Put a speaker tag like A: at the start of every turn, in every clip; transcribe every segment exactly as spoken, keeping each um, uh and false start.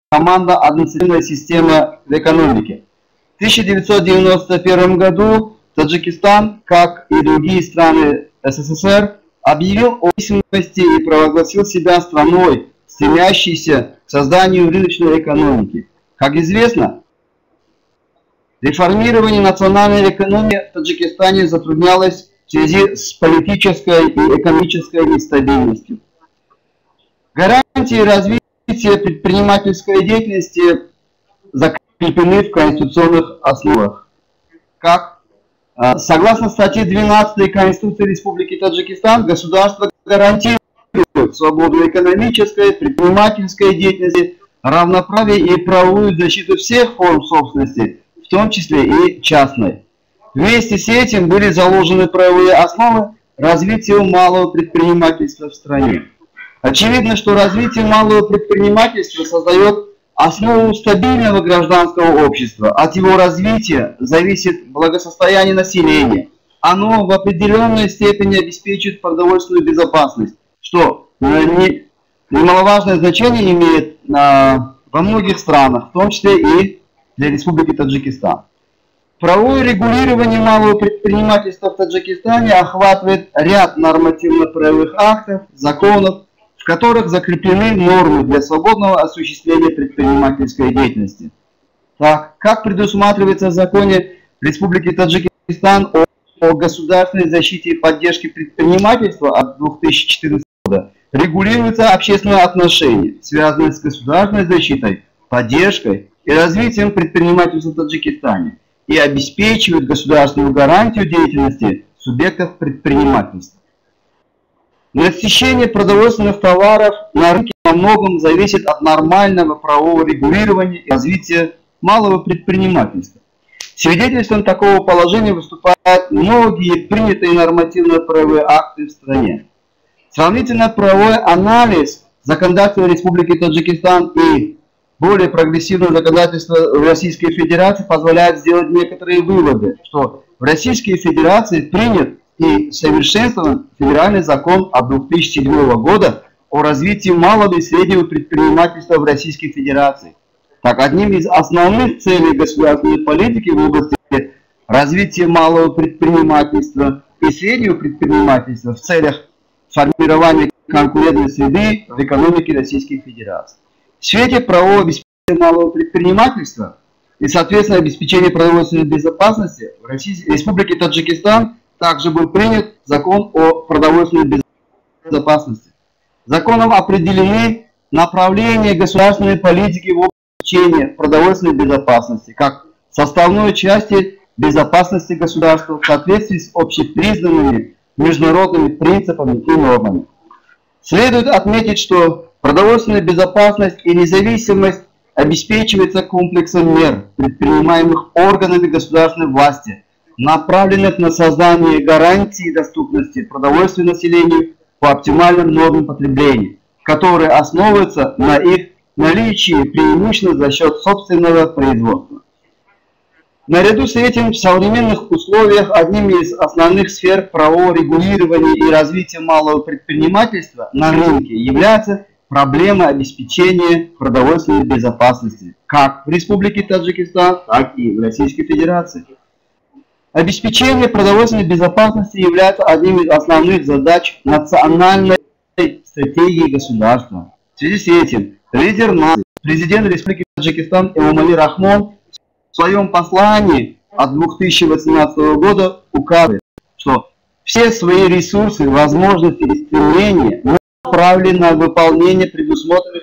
A: команда «Административная система в экономике». В тысяча девятьсот девяносто первом году Таджикистан, как и другие страны СССР, объявил о независимости и провозгласил себя страной, стремящейся к созданию рыночной экономики. Как известно, реформирование национальной экономики в Таджикистане затруднялось в связи с политической и экономической нестабильностью. Гарантии развития предпринимательской деятельности закреплены в конституционных основах. Как, согласно статье двенадцатой Конституции Республики Таджикистан, государство гарантирует свободу экономической, предпринимательской деятельности, равноправие и правовую защиту всех форм собственности, в том числе и частной. Вместе с этим были заложены правовые основы развития малого предпринимательства в стране. Очевидно, что развитие малого предпринимательства создает основу стабильного гражданского общества. От его развития зависит благосостояние населения. Оно в определенной степени обеспечит продовольственную безопасность, что немаловажное значение имеет во многих странах, в том числе и для Республики Таджикистан. Правовое регулирование малого предпринимательства в Таджикистане охватывает ряд нормативно-правовых актов, законов, в которых закреплены нормы для свободного осуществления предпринимательской деятельности. Так, как предусматривается в законе Республики Таджикистан о, о государственной защите и поддержке предпринимательства от две тысячи четырнадцатого года, регулируются общественные отношения, связанные с государственной защитой, поддержкой и развитием предпринимательства в Таджикистане, и обеспечивают государственную гарантию деятельности субъектов предпринимательства. Насыщение продовольственных товаров на рынке во многом зависит от нормального правового регулирования и развития малого предпринимательства. Свидетельством такого положения выступают многие принятые нормативно-правовые акты в стране. Сравнительно-правовой анализ законодательства Республики Таджикистан и более прогрессивное законодательство в Российской Федерации позволяет сделать некоторые выводы, что в Российской Федерации принят и совершенствован федеральный закон от две тысячи седьмого года о развитии малого и среднего предпринимательства в Российской Федерации. Так, одним из основных целей государственной политики в области развития малого предпринимательства и среднего предпринимательства в целях формирования конкурентной среды в экономике Российской Федерации. В свете правового обеспечения малого предпринимательства и, соответственно, обеспечения продовольственной безопасности в Российской Республике Таджикистан также был принят закон о продовольственной безопасности. Законом определены направления государственной политики в области обеспечения продовольственной безопасности как составной части безопасности государства в соответствии с общепризнанными международными принципами и нормами. Следует отметить, что продовольственная безопасность и независимость обеспечивается комплексом мер, предпринимаемых органами государственной власти, направленных на создание гарантии доступности продовольствия населению по оптимальным нормам потребления, которые основываются на их наличии преимущественно за счет собственного производства. Наряду с этим в современных условиях одним из основных сфер правового регулирования и развития малого предпринимательства на рынке является проблема обеспечения продовольственной безопасности как в Республике Таджикистан, так и в Российской Федерации. Обеспечение продовольственной безопасности является одним из основных задач национальной стратегии государства. В связи с этим лидер нации, президент Республики Таджикистан Эмомали Рахмон в своем послании от две тысячи восемнадцатого года указывает, что все свои ресурсы, возможности и стремления направлены на выполнение предусмотренных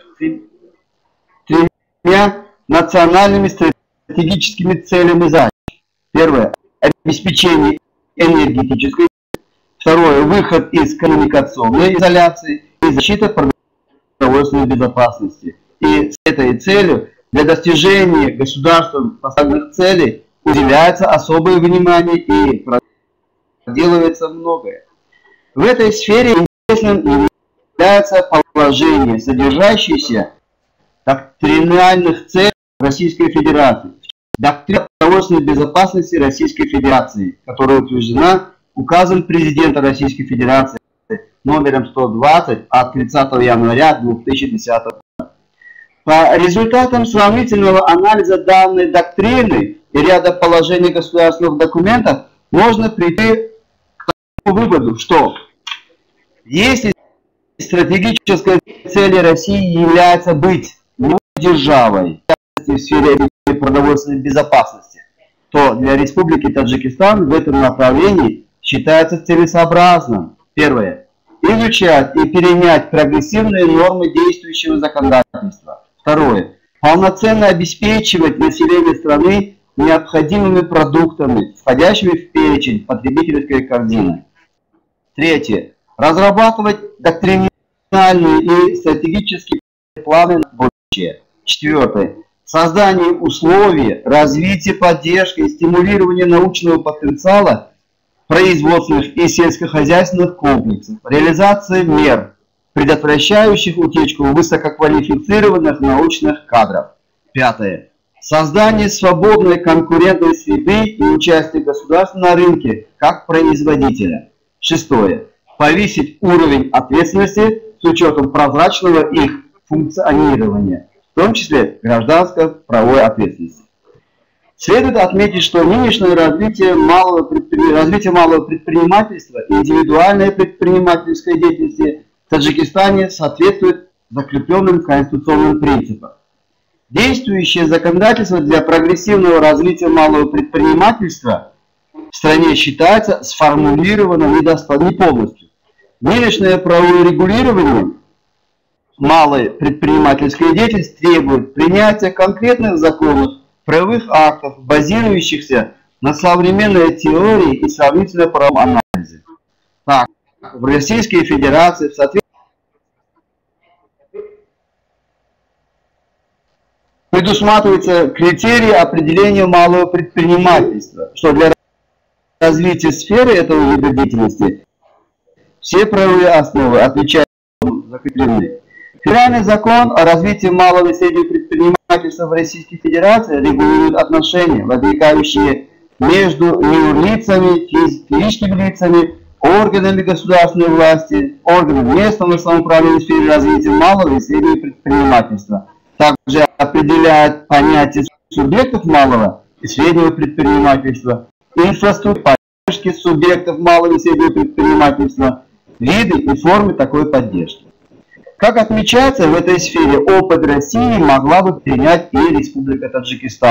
A: тремя национальными стратегическими целями и задач. Первое – обеспечение энергетической, второе – выход из коммуникационной изоляции и защита продовольственной безопасности. И с этой целью для достижения государством поставленных целей уделяется особое внимание и проделывается многое. В этой сфере интересным является положение, содержащееся в доктринальных целях Российской Федерации. Доктрина продовольственной безопасности Российской Федерации, которая утверждена указом президента Российской Федерации номером сто двадцать от тридцатого января две тысячи десятого года. По результатам сравнительного анализа данной доктрины и ряда положений государственных документов можно прийти к такому выводу, что если стратегической целью России является быть державой в сфере продовольственной безопасности, то для Республики Таджикистан в этом направлении считается целесообразным. Первое. Изучать и перенять прогрессивные нормы действующего законодательства. Второе. Полноценно обеспечивать население страны необходимыми продуктами, входящими в перечень потребительской корзины. Третье. Разрабатывать доктринальные и стратегические планы на будущее. Четвертое. Создание условий, развитие, поддержка и стимулирование научного потенциала производственных и сельскохозяйственных комплексов. Реализация мер, предотвращающих утечку высококвалифицированных научных кадров. Пятое. Создание свободной конкурентной среды и участие государства на рынке как производителя. Шестое. Повысить уровень ответственности с учетом прозрачного их функционирования, в том числе гражданско-правовой ответственности. Следует отметить, что нынешнее развитие малого, предпри... развитие малого предпринимательства и индивидуальной предпринимательской деятельности в Таджикистане соответствует закрепленным конституционным принципам. Действующее законодательство для прогрессивного развития малого предпринимательства в стране считается сформулированным недостаточно полностью. Нынешнее правовое регулирование малой предпринимательской деятельности требует принятия конкретных законов, правовых актов, базирующихся на современной теории и сравнительно правовом анализе. Так, в Российской Федерации в соответствии предусматриваются критерии определения малого предпринимательства, что для развития сферы этого вида деятельности все правовые основы отличаются закреплены. Федеральный закон о развитии малого и среднего предпринимательства в Российской Федерации регулирует отношения, возникающие между юрлицами, физическими лицами, органами государственной власти, органами местного самоуправления в сфере развития малого и среднего предпринимательства. Также определяет понятие субъектов малого и среднего предпринимательства, инфраструктуры поддержки субъектов малого и среднего предпринимательства, виды и формы такой поддержки. Как отмечается, в этой сфере опыт России могла бы принять и Республика Таджикистан,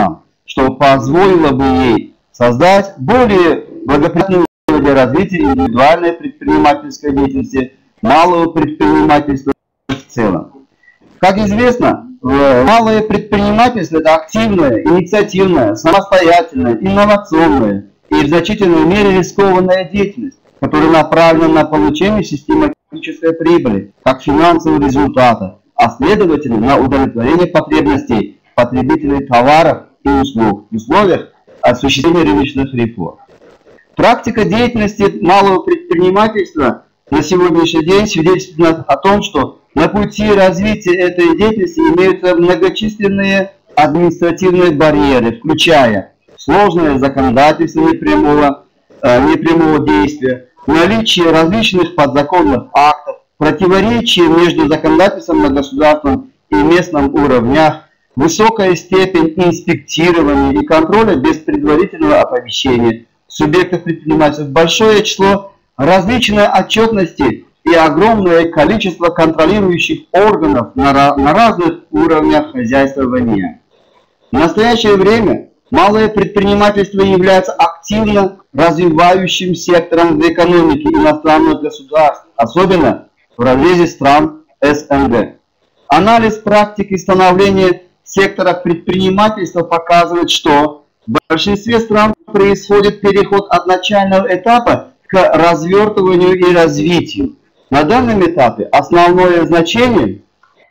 A: что позволило бы ей создать более благоприятные условия для развития индивидуальной предпринимательской деятельности, малого предпринимательства в целом. Как известно, малое предпринимательство – это активное, инициативное, самостоятельное, инновационное и в значительной мере рискованная деятельность, которая направлена на получение систематической прибыли, как финансового результата, а следовательно на удовлетворение потребностей потребителей товаров и услуг в условиях осуществления рыночных реформ. Практика деятельности малого предпринимательства на сегодняшний день свидетельствует о том, что на пути развития этой деятельности имеются многочисленные административные барьеры, включая сложное законодательство непрямого, э, непрямого действия, наличие различных подзаконных актов, противоречия между законодательством на государственном и местном уровнях, высокая степень инспектирования и контроля без предварительного оповещения субъектов предпринимательства, большое число различной отчетности и огромное количество контролирующих органов на, на разных уровнях хозяйствования. В настоящее время малое предпринимательство является активно развивающим сектором в экономике иностранных государств, особенно в разрезе стран эс эн гэ. Анализ практики становления сектора предпринимательства показывает, что в большинстве стран происходит переход от начального этапа к развертыванию и развитию. На данном этапе основное значение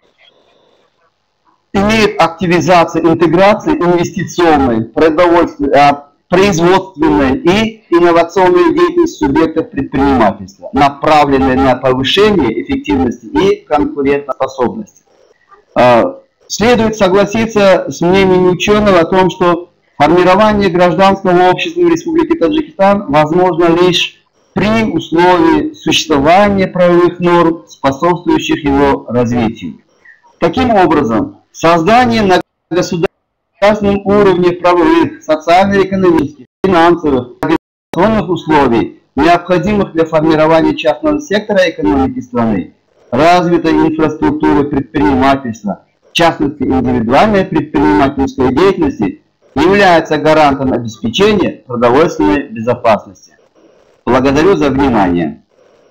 A: имеет активизация, интеграция инвестиционной, производственной и инновационной деятельности субъектов предпринимательства, направленной на повышение эффективности и конкурентоспособности. Следует согласиться с мнением ученого о том, что формирование гражданского общества в Республике Таджикистан возможно лишь при условии существования правовых норм, способствующих его развитию. Таким образом, создание на государственном уровне правовых, социально-экономических, финансовых, организационных условий, необходимых для формирования частного сектора экономики страны, развитой инфраструктуры предпринимательства, в частности индивидуальной предпринимательской деятельности, является гарантом обеспечения продовольственной безопасности. Благодарю за внимание.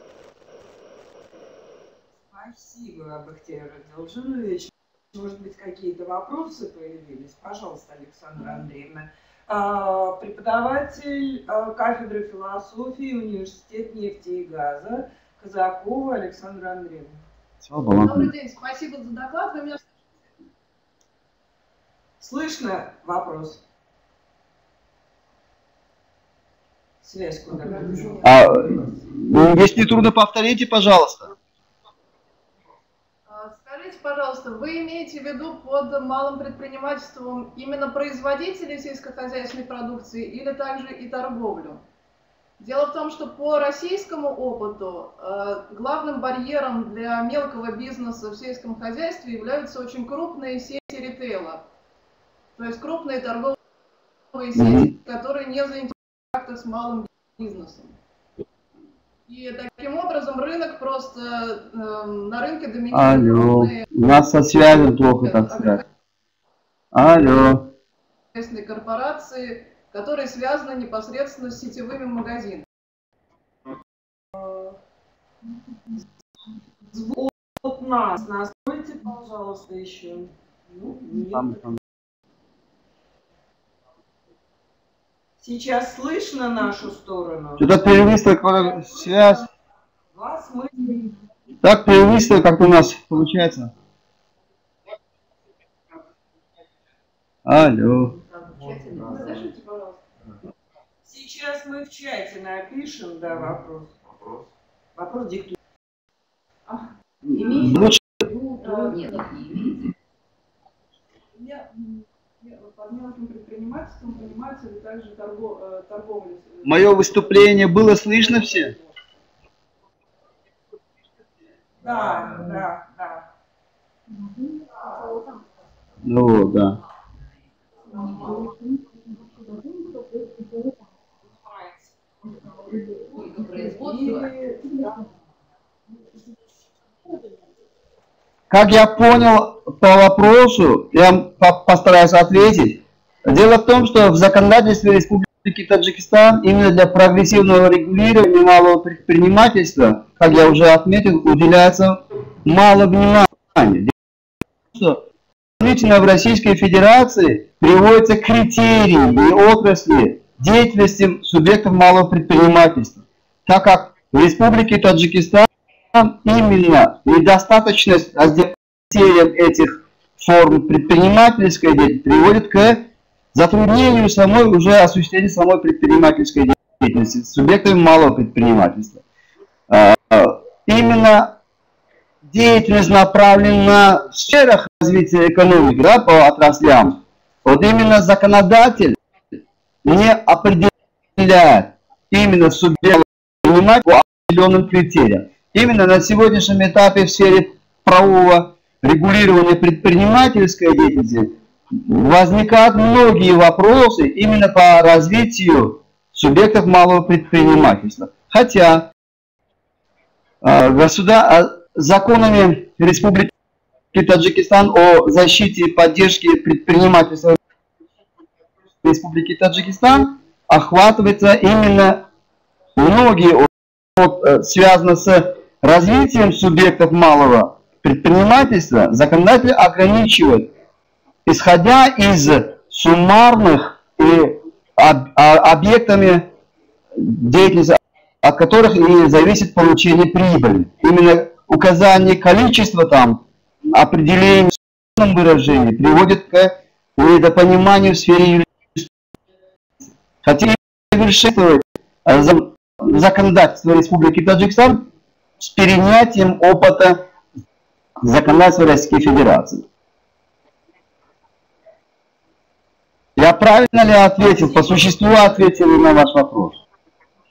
B: Спасибо, Бахтияр Адилжанович. Может быть, какие-то вопросы появились? Пожалуйста, Александра Андреевна. Преподаватель кафедры философии, университет нефти и газа, Казакова Александра Андреевна.
C: Добрый день, спасибо за доклад. Вы меня
B: слышно? Вопрос. Связь куда-то.
A: А, если трудно, повторите, пожалуйста.
C: Скажите, пожалуйста, вы имеете в виду под малым предпринимательством именно производителей сельскохозяйственной продукции или также и торговлю? Дело в том, что по российскому опыту э, главным барьером для мелкого бизнеса в сельском хозяйстве являются очень крупные сети ритейла. То есть крупные торговые сети, которые не заинтересованы с малым бизнесом. И таким образом рынок просто, э, на рынке доминирует.
A: Алло, у нас со связью плохо, так сказать. Алло.
C: Корпорации, которые связаны непосредственно с сетевыми магазинами.
B: Звук от нас. Настройте, пожалуйста, еще. Ну, нет.
A: Там, там.
B: Сейчас слышно нашу сторону?
A: Что-то перелистывает связь.
B: Вас мы...
A: Так, перелистывает, как у нас получается. Алло.
C: Разрешите, пожалуйста.
B: Сейчас мы в чате напишем, да, вопрос. Вопрос. Вопрос диктует. А, имеете?
A: Лучше...
C: Нет, нет. Под мелким предпринимательством понимается ли также торгов... торговля?
A: Мое выступление было слышно все?
B: Да, да, да.
A: Ну, да. Как я понял по вопросу, я постараюсь ответить. Дело в том, что в законодательстве Республики Таджикистан именно для прогрессивного регулирования малого предпринимательства, как я уже отметил, уделяется мало внимания. Дело в том, что в Российской Федерации приводятся критерии и отрасли деятельности субъектов малого предпринимательства, так как в Республике Таджикистан именно недостаточность разделения этих форм предпринимательской деятельности приводит к затруднению самой уже осуществления самой предпринимательской деятельности субъектами малого предпринимательства. Именно деятельность направлена на сферах развития экономики, да, по отраслям. Вот именно законодатель не определяет именно субъект предпринимателя по определенным критериям. Именно на сегодняшнем этапе в сфере правового регулирования предпринимательской деятельности возникают многие вопросы именно по развитию субъектов малого предпринимательства. Хотя э, государ... законами Республики Таджикистан о защите и поддержке предпринимательства Республики Таджикистан охватывается именно многие, вот, связано с развитием субъектов малого предпринимательства. Законодатель ограничивает, исходя из суммарных и объектами деятельности, от которых и зависит получение прибыли. Именно указание количества там, определение в выражении приводит к недопониманию в сфере юридической. Хотим совершенствовать законодательство Республики Таджикистан с перенятием опыта законодательства Российской Федерации. Я правильно ли ответил, по существу ответил на ваш вопрос?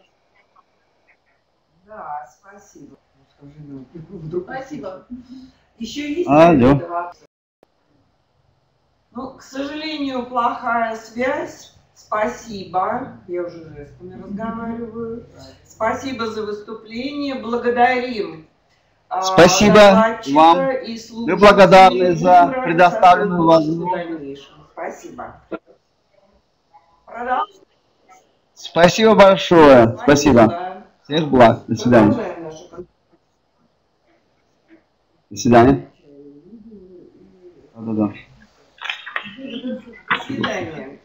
B: Да, спасибо.
C: Спасибо.
B: Еще есть
A: Алло.
B: какие-то вопросы? Ну, к сожалению, плохая связь. Спасибо. Я уже жестами разговариваю. Спасибо за выступление. Благодарим.
A: Спасибо вам. Мы благодарны за предоставленную возможность.
B: Спасибо. Продолжим.
A: Спасибо большое. Спасибо.
B: Да.
A: Всех благ. До свидания.
B: Продолжаем нашу конференцию.
A: До свидания. Да-да-да.
B: До свидания.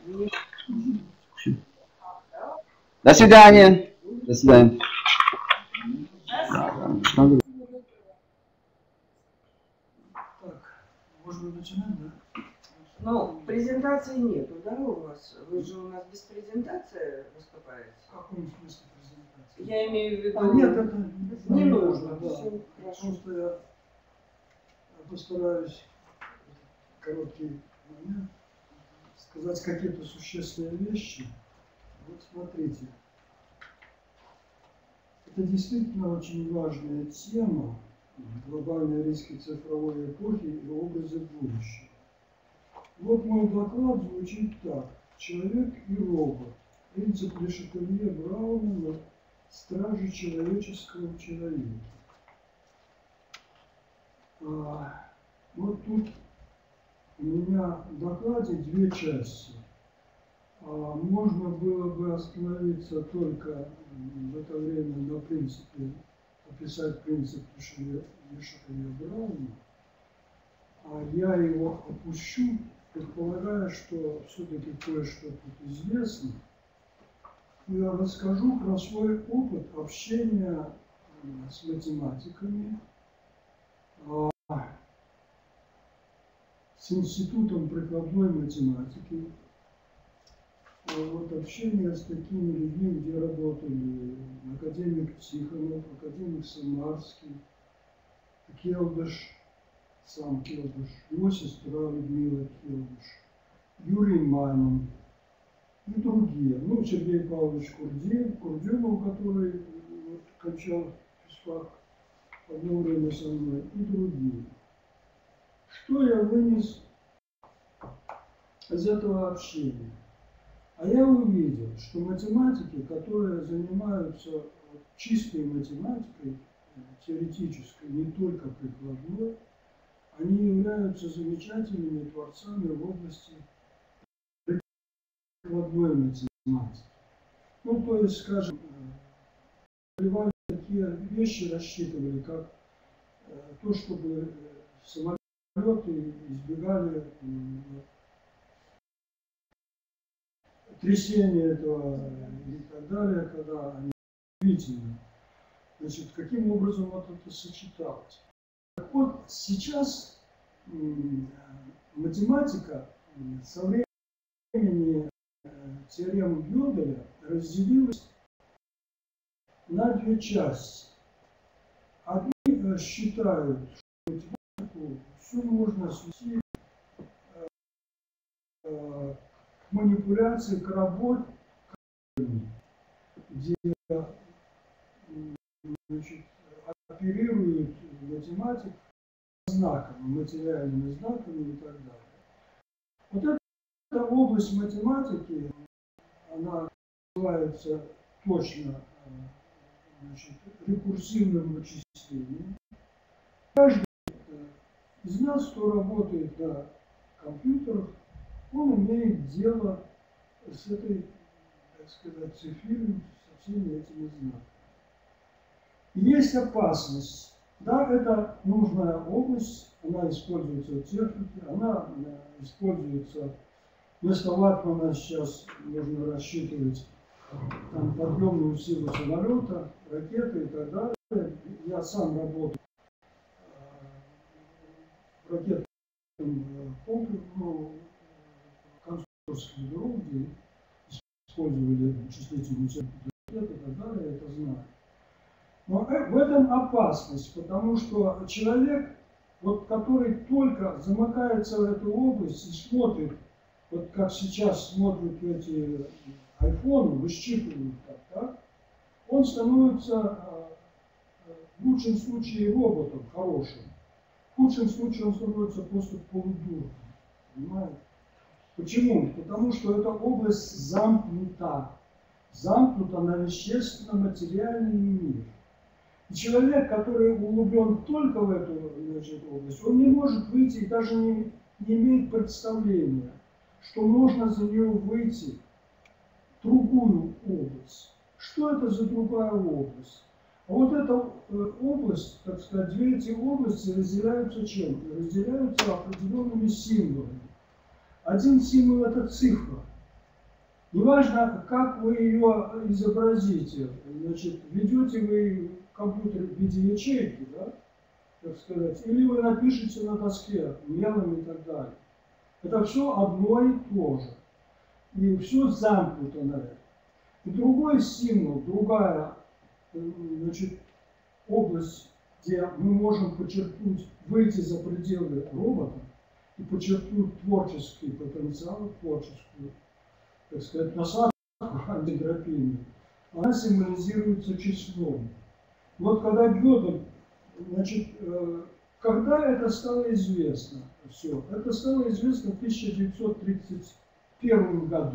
A: До свидания. До свидания.
D: Так, можно начинать, да?
B: Ну, презентации нету, да, у вас? Вы же у нас без презентации выступаете.
D: В каком смысле презентации?
B: Я имею в виду...
D: А нет, это
B: не нужно.
D: Да.
B: Все хорошо.
D: Просто я постараюсь в короткий момент сказать какие-то существенные вещи. Вот смотрите. Это действительно очень важная тема. Глобальные риски цифровой эпохи и образы будущего. Вот мой доклад звучит так. Человек и робот. Принцип Ле Шателье Брауна на страже человеческого человека. А, вот тут у меня в докладе две части. А, можно было бы остановиться только в это время на принципе, описать принцип Ле Шателье Брауна, а я его опущу, предполагая, что все-таки кое-что тут известно. Я расскажу про свой опыт общения с математиками, с Институтом прикладной математики, вот общение с такими людьми, где работали академик Тихонов, академик Самарский, Келдыш, сам Келдыш, его сестра Людмила Келдыш, Юрий Манин и другие. Ну, Сергей Павлович Курдюмов, Курдюмов, который вот, кончал физфак одно время со мной, и другие. Что я вынес из этого общения? А я увидел, что математики, которые занимаются чистой математикой, теоретической, не только прикладной, они являются замечательными творцами в области прикладной математики. Ну, то есть, скажем, поливали такие вещи, рассчитывали, как то, чтобы самолеты избегали трясения этого и так далее, когда они действительно. Значит, каким образом вот это сочеталось? Так вот, сейчас математика со времени теоремы Гёделя разделилась на две части. Одни считают, что математику все можно свести к манипуляции, к работе, где значит, оперируют математик знаками, материальными знаками и так далее. Вот эта область математики, она называется точно значит, рекурсивным вычислением. Каждый из нас, кто работает на компьютерах, он имеет дело с этой, так сказать, цифирой, со всеми этими знаками. Есть опасность. Да, это нужная область, она используется в технике, она используется, вместо ватмана сейчас можно рассчитывать там, подъемную силу самолета, ракеты и так далее. Я сам работаю в ракетном комплексе, конструкторском бюро, где использовали чувствительную силу ракет и так далее, это знаю. Но в этом опасность, потому что человек, вот, который только замыкается в эту область и смотрит, вот как сейчас смотрят эти айфоны, высчитывают так, так, он становится в лучшем случае роботом хорошим. В худшем случае он становится просто полудурком. Понимаете? Почему? Потому что эта область замкнута. Замкнута на вещественно-материальный мир. И человек, который углублен только в эту, значит, область, он не может выйти и даже не, не имеет представления, что можно за нее выйти в другую область. Что это за другая область? А вот эта область, так сказать, две эти области разделяются чем? Разделяются определенными символами. Один символ – это цифра. Неважно, как вы ее изобразите, значит, ведете вы компьютер в виде ячейки, да, так сказать, или вы напишете на доске мелом и так далее. Это все одно и то же. И все замкнуто на это. И другой символ, другая, значит, область, где мы можем подчеркнуть, выйти за пределы робота и подчеркнуть творческий потенциал, творческую, так сказать, насадку антиграфийную, она символизируется числом. Вот когда Гёдель, значит, когда это стало известно, все, это стало известно в тысяча девятьсот тридцать первом году,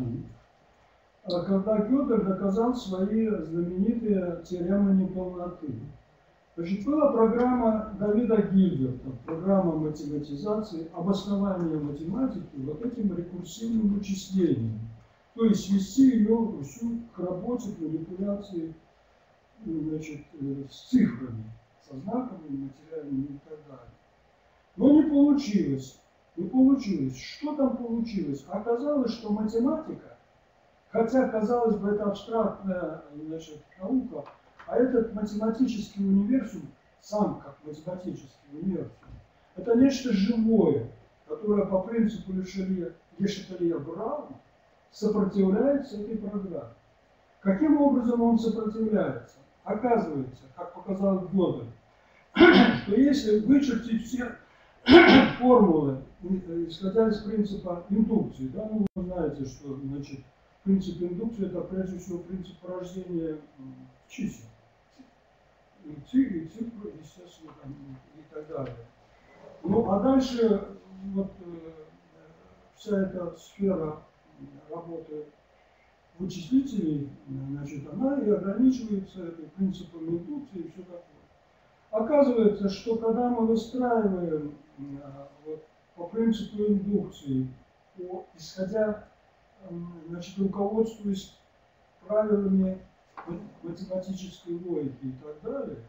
D: когда Гёдель доказал свои знаменитые теоремы неполноты. Значит, была программа Давида Гильберта, программа математизации, обоснования математики вот этим рекурсивным вычислением. То есть свести ее всю к работе, к манипуляции, значит, с цифрами, со знаками, материальными и так далее. Но не получилось. Не получилось. Что там получилось? Оказалось, что математика, хотя, казалось бы, это абстрактная, значит, наука, а этот математический универсум, сам как математический универсум, это нечто живое, которое по принципу Ле-Шателье-Брауна сопротивляется этой программе. Каким образом он сопротивляется? Оказывается, как показал Гёдель, что если вычертить все формулы, исходя из принципа индукции, да, ну, вы знаете, что, значит, принцип индукции – это прежде всего принцип порождения чисел. И цифры, естественно, там, и так далее. Ну, а дальше вот вся эта сфера работы вычислителей, значит, она и ограничивается принципом индукции и все такое. Оказывается, что когда мы выстраиваем вот, по принципу индукции, по, исходя, значит, руководствуясь правилами математической логики и так далее,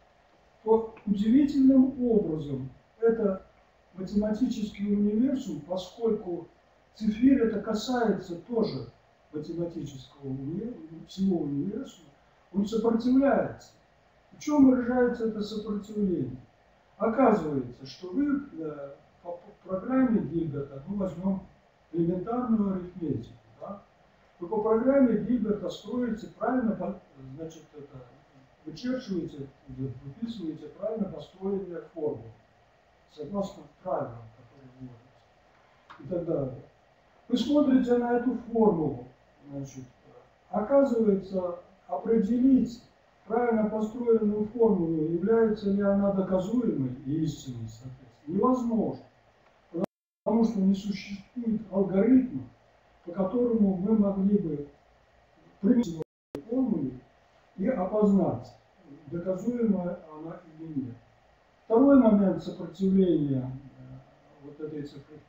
D: то удивительным образом это математический универсум, поскольку цифирь это касается тоже математического универсума, всего универсума, он сопротивляется. В чем выражается это сопротивление? Оказывается, что вы да, по программе Гильберта, ну возьмем элементарную арифметику, да, вы по программе Гильберта строите правильно, значит, это, вычерчиваете, выписываете правильно построенные формулы, согласно правилам, которые вводятся, и так далее. Вы смотрите на эту формулу, значит, оказывается, определить правильно построенную формулу, является ли она доказуемой и истинной, соответственно, невозможно. Потому что не существует алгоритма, по которому мы могли бы применить формулу и опознать, доказуемая она или нет. Второй момент сопротивления вот этой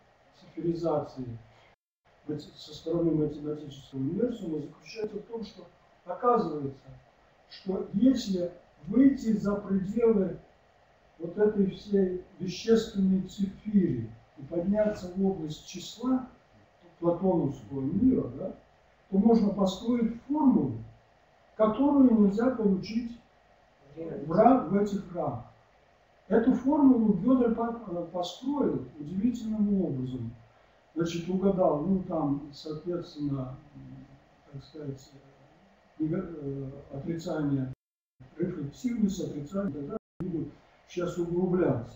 D: цифризации со стороны математического универсума заключается в том, что оказывается, что если выйти за пределы вот этой всей вещественной цифири и подняться в область числа платоновского мира, да, то можно построить формулу, которую нельзя получить в, рам, в этих рамках. Эту формулу Гёдель построил удивительным образом. Значит, угадал, ну там, соответственно, так сказать, отрицание, рефлексивность, отрицание, тогда буду сейчас углубляться.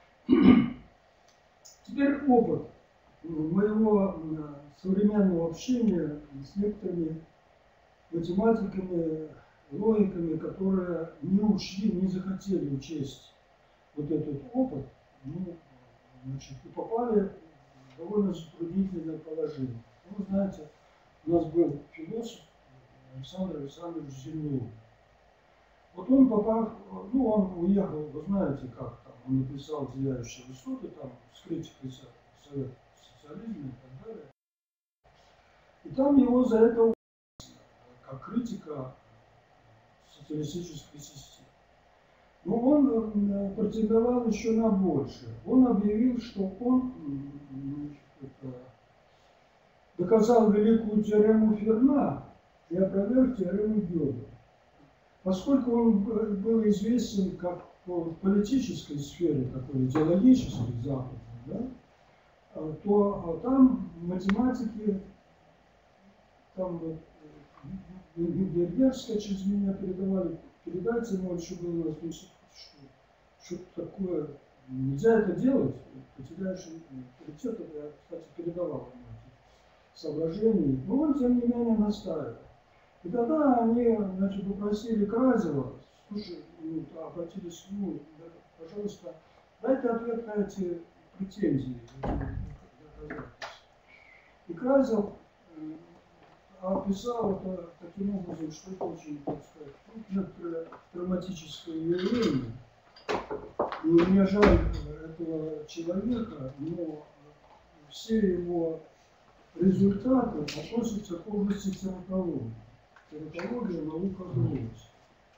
D: Теперь опыт моего современного общения с некоторыми математиками, логиками, которые не учли, не захотели учесть вот этот опыт, ну, значит, и попали в довольно затруднительное положение. Ну, знаете, у нас был философ Александр Александрович Зимнев. Вот он попав, ну, он уехал, вы знаете, как там, он написал «Зияющие высоты», там, с критикой Совета социализма и так далее. И там его за это как критика социалистической системы. Но он претендовал еще на большее. Он объявил, что он это, доказал великую теорему Ферма и опроверг теорему Гёделя. Поскольку он был известен как в политической сфере, такой идеологической, западной, да, то там математики, там Бергерская через меня передавали, передать ему еще было, что что-то такое, нельзя это делать, потеряешь авторитет, это я, кстати, передавал ему эти соображения, но он, тем не менее, настаивал. И тогда они, значит, попросили Кразева, слушай, ну, обратились к нему, пожалуйста, дайте ответ на эти претензии. И Кразев описал это таким образом, что это очень, так сказать, ну, некоторое драматическое явление. И мне жаль этого человека, но все его результаты относятся к области тератологии. Тератология, наука область.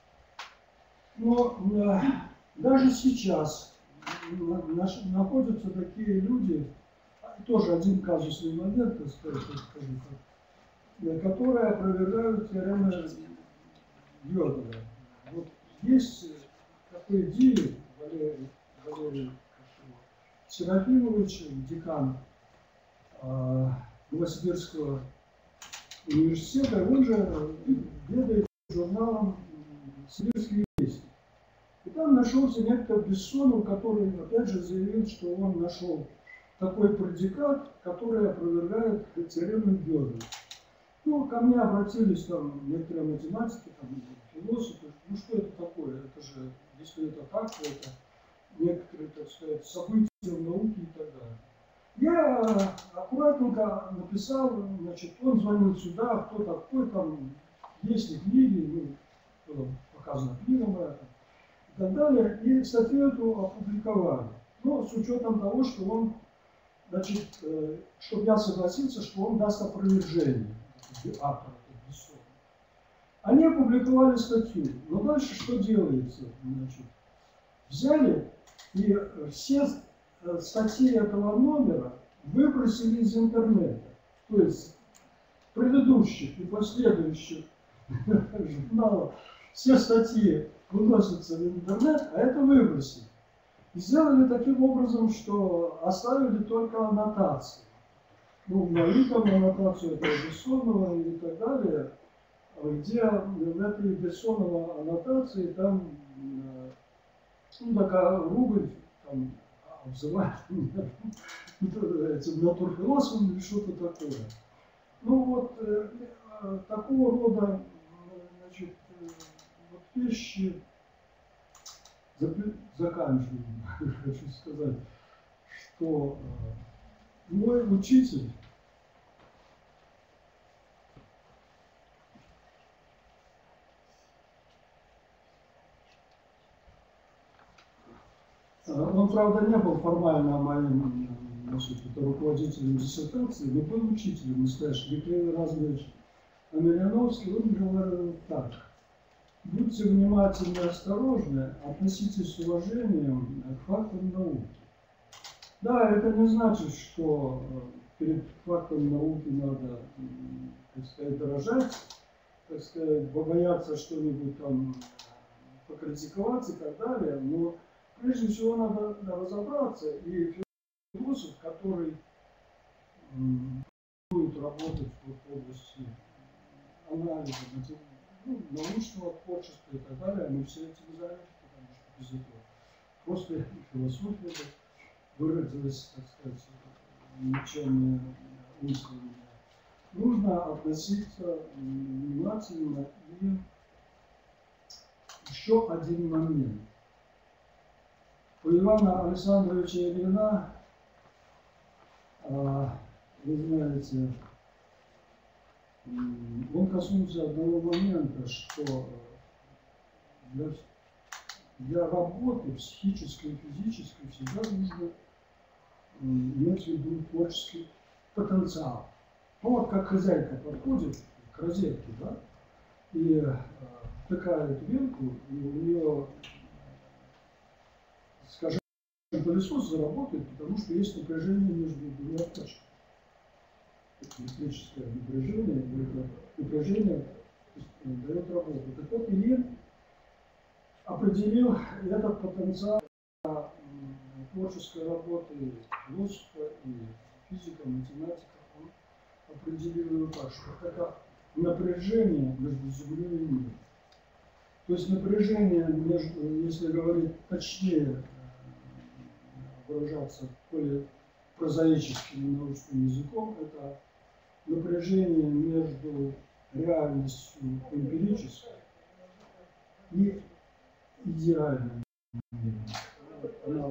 D: Но э, даже сейчас на, на, находятся такие люди, тоже один казусный момент, так сказать, скажу, которые опровергают теорему Гёделя. Вот есть такой Диль, Валерий, Валерий Серафимович, декан э, Новосибирского университета, он же ведает журналом «Сибирские вести». И там нашелся некто Бессонов, который, опять же, заявил, что он нашел такой предикат, который опровергает теорему Гёделя. Ну, ко мне обратились там некоторые математики, там, философы. Ну, что это такое? Это же, если это так, то это некоторые, так сказать, события в науке и так далее. Я аккуратненько написал, значит, он звонил сюда, кто такой, там, есть ли книги, ну, было показано книга моя, и так далее. И статью эту опубликовали. Но с учетом того, что он, значит, э, чтобы я согласился, что он даст опровержение. Автора Бессонова. Они опубликовали статью. Но дальше что делается? Значит, взяли и все статьи этого номера выбросили из интернета. То есть предыдущих и последующих журналов все статьи выносятся в интернет, а это выбросили. И сделали таким образом, что оставили только аннотации. Ну, в Маликом аннотацию этого Бессонова и так далее, где в этой Бессонова аннотации там, ну, такая ругань, там, обзывают этим натурфилософом или что-то такое. Ну, вот э, такого рода, значит, э, вот вещи, заканчиваю, хочу сказать, что э, мой учитель, он, правда, не был формально моим, значит, руководителем диссертации, но был учителем настоящим. Михаил Разумович Амельяновский, он говорил так: будьте внимательны и осторожны, относитесь с уважением к фактам науки. Да, это не значит, что перед фактом науки надо, так сказать, дорожать, так сказать, бояться что-нибудь там покритиковать и так далее, но прежде всего надо разобраться, и философ, который будет работать в области анализа, ну, научного творчества и так далее, мы все этим заняты, потому что без этого просто философия выразилась, так сказать, никчемное умствование. Нужно относиться внимательно. И еще один момент. У Ивана Александровича Ильина, вы знаете, он коснулся одного момента, что для, для работы психической и физической всегда нужно иметь в виду творческий потенциал. Ну вот как хозяйка подходит к розетке, да, и втыкает вилку, и у нее, скажем, пылесос заработает, потому что есть напряжение между двумя точками. Электрическое напряжение, и это напряжение дает работу. Так вот, Ильин определил этот потенциал творческой работы философа и физика, математика. Он определил его так, что это напряжение между Землей и миром. То есть напряжение между, если говорить точнее, выражаться более прозаическим научным языком, это напряжение между реальностью эмпирической и идеальным миром.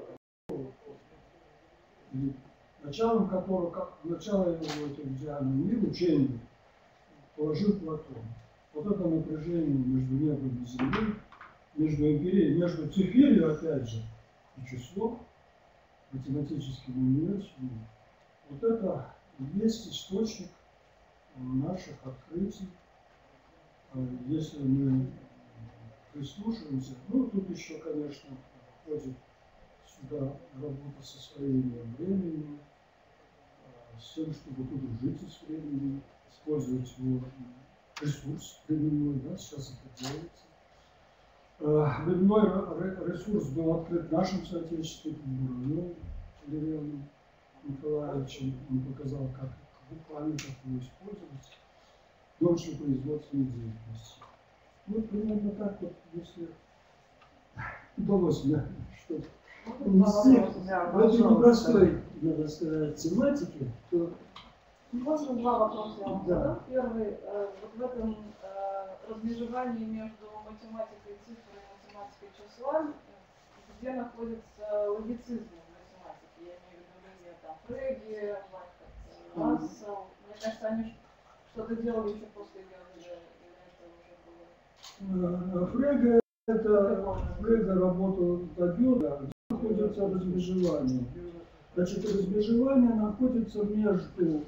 D: Началом которого, как начало его этого идеального мира, учения, положил Платон. Вот это напряжение между небом и землей, между империей, между цифирью, опять же, и числом, математическим университетом, вот это и есть источник наших открытий. Если мы прислушаемся, ну тут еще, конечно, входит сюда работа со своим временем, с тем, чтобы подружиться с временем, использовать его ресурс временной, да, сейчас это делается. Временной ресурс был открыт нашим соотечественникам, Буровым Валерианом Николаевичем. Он показал, как буквально как его использовать в научно-производственной деятельности. Вот примерно так вот, если удалось мне что-то внести в этой непростой, надо сказать, тематике, то...
C: Можно два вопроса я вам
D: Да.
C: задам. Первый, э, вот в этом э, размежевании между математикой цифры и математикой числа, где находится логицизм в математике? Я имею в виду линия там Фреги, Рассел. Мне кажется, они что-то делали еще после Гёделя, или это уже было?
D: Фрега, это Фрега работал до Гёделя, где находится размежевание. Значит, размежевание находится между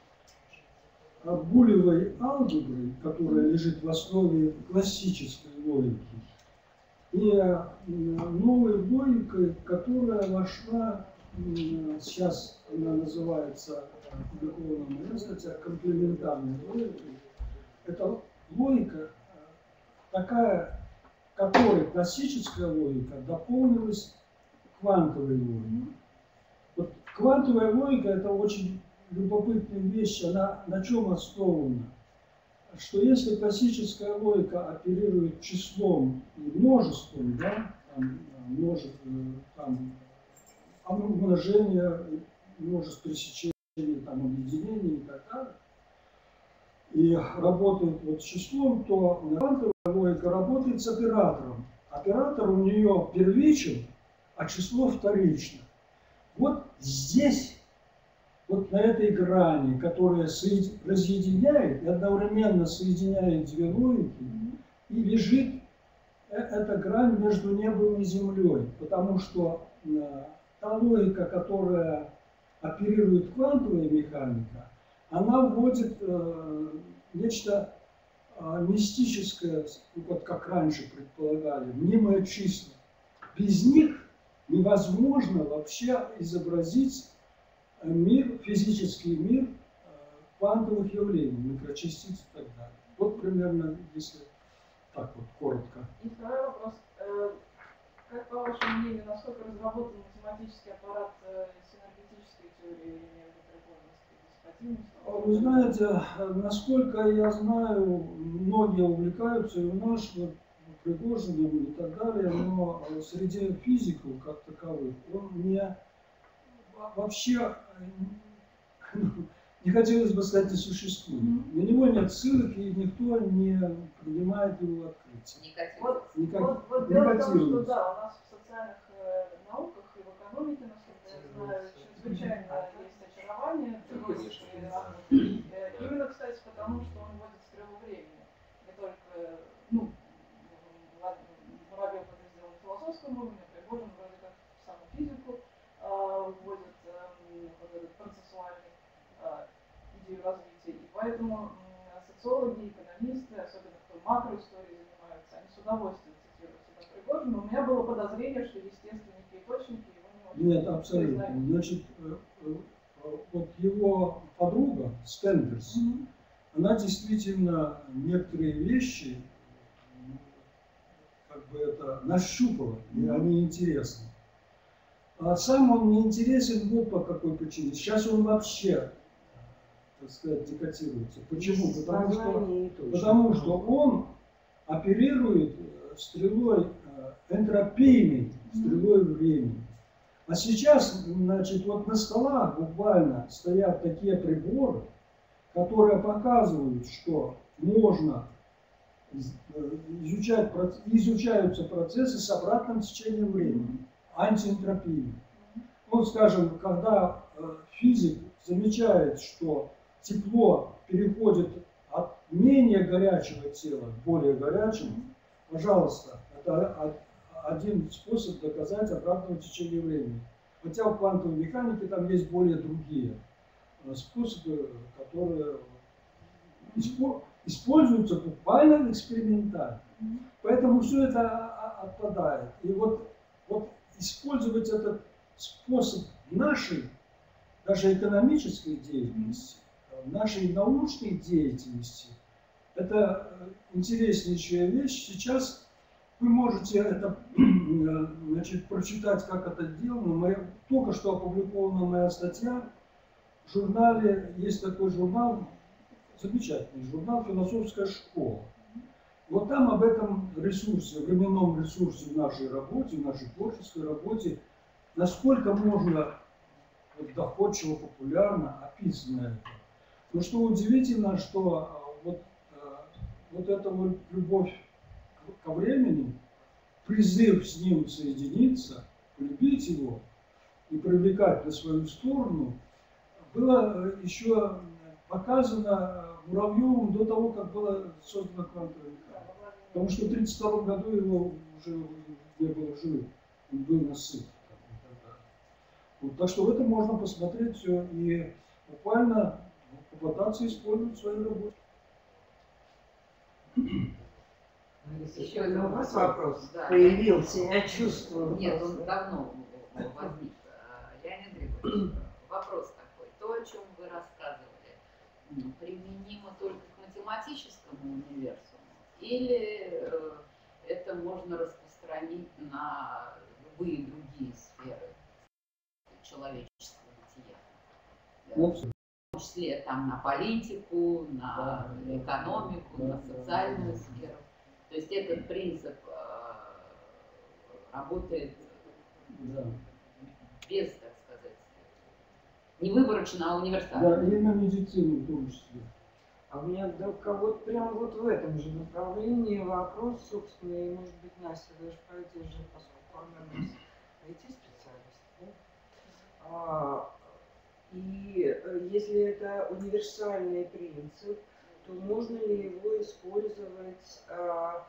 D: булевой алгеброй, которая лежит в основе классической логики, и новой логикой, которая вошла, сейчас она называется, опубликована моя статья, комплементарной логикой. Это логика такая, которой классическая логика дополнилась квантовой логикой. Вот квантовая логика – это очень любопытная вещь. Она на чем основана? Что если классическая логика оперирует числом и множеством, да, там, множество, там, умножение, множество пересечений, там, объединений и так далее, и работает вот с числом, то квантовая логика работает с оператором. Оператор у нее первичен, а число вторично. Вот здесь, вот на этой грани, которая разъединяет и одновременно соединяет две логики, и лежит эта грань между небом и землей. Потому что та логика, которая оперирует квантовая механика, она вводит э, нечто э, мистическое, вот как раньше предполагали, мнимые числа. Без них невозможно вообще изобразить мир, физический мир квантовых явлений, микрочастиц и так далее. Вот примерно, если так вот коротко.
C: И второй вопрос. Как, по вашему мнению, насколько разработан математический аппарат синергетической теории или деспотивности?
D: Вы знаете, насколько я знаю, многие увлекаются, и у нас, вот, Пригожиным и так далее, но среди физиков, как таковых, он не вообще, не хотелось бы сказать, не существует. На него нет ссылок, и никто не принимает его открытие.
C: Вот,
D: Никак,
C: вот, вот дело в том, что да, у нас в социальных э, науках экономики, насколько я знаю, чрезвычайно есть очарование в философской работе. Именно, кстати, потому что он вводит стрелу времени. Не только, ну, Муравьев это сделал на философском уровне, Пригожин вроде как в саму физику вводит вот этот процессуальный идею развития. И поэтому социологи, экономисты, особенно кто макроисторией занимаются, они с удовольствием цитируют себя Пригожина. У меня было подозрение, что естественники и источники его не очень.
D: Нет, абсолютно. Признают. Значит, вот его подруга Стендерс, mm-hmm. она действительно некоторые вещи как бы это нащупала, и mm-hmm. они интересны. А сам он не интересен был по какой причине. Сейчас он вообще, так сказать, декотируется. Почему? Потому что, потому что он оперирует стрелой энтропийной, стрелой времени. А сейчас, значит, вот на столах буквально стоят такие приборы, которые показывают, что можно изучать, изучаются процессы с обратным течением времени, антиэнтропийным. Вот, скажем, когда физик замечает, что тепло переходит от менее горячего тела к более горячему, пожалуйста, это один способ доказать обратного течения времени. Хотя в квантовой механике там есть более другие способы, которые используются буквально экспериментально. Поэтому все это отпадает. И вот, вот использовать этот способ нашей, даже экономической деятельности, нашей научной деятельности, это интереснейшая вещь. Сейчас вы можете это, значит, прочитать, как это сделано. Моя, только что опубликована моя статья в журнале, есть такой журнал, замечательный журнал «Философская школа». Вот там об этом ресурсе, временном ресурсе в нашей работе, в нашей творческой работе, насколько можно вот, доходчиво, популярно описано это. Но что удивительно, что вот, вот эта вот любовь ко времени, призыв с ним соединиться, полюбить его и привлекать на свою сторону, было еще показано Муравьевым до того, как была создана квантовая механика. Потому что в тысяча девятьсот тридцать втором году его уже не было живым, он был насыт. Вот, так что это можно посмотреть все и буквально попытаться использовать в своей работе.
B: Еще один у вас вопрос да. появился, я чувствую.
E: Нет, он давно возник. Леонид Григорьевич, вопрос такой. То, о чем вы рассказывали, применимо только к математическому универсуму? Или это можно распространить на любые другие сферы человеческого бытия?
D: Ну,
E: в том числе там, на политику, на да, экономику, да, на социальную да, сферу. То есть этот принцип э, работает
D: да.
E: без, так сказать, не выборочно, а универсально.
D: Да, и на медицину в том числе.
B: А у меня вдруг вот прям вот в этом же направлении вопрос, собственно, и может быть, Настя даже по этой же, поскольку она у нас ай ти-специалист, да? а, и если это универсальный принцип, то можно ли его использовать а,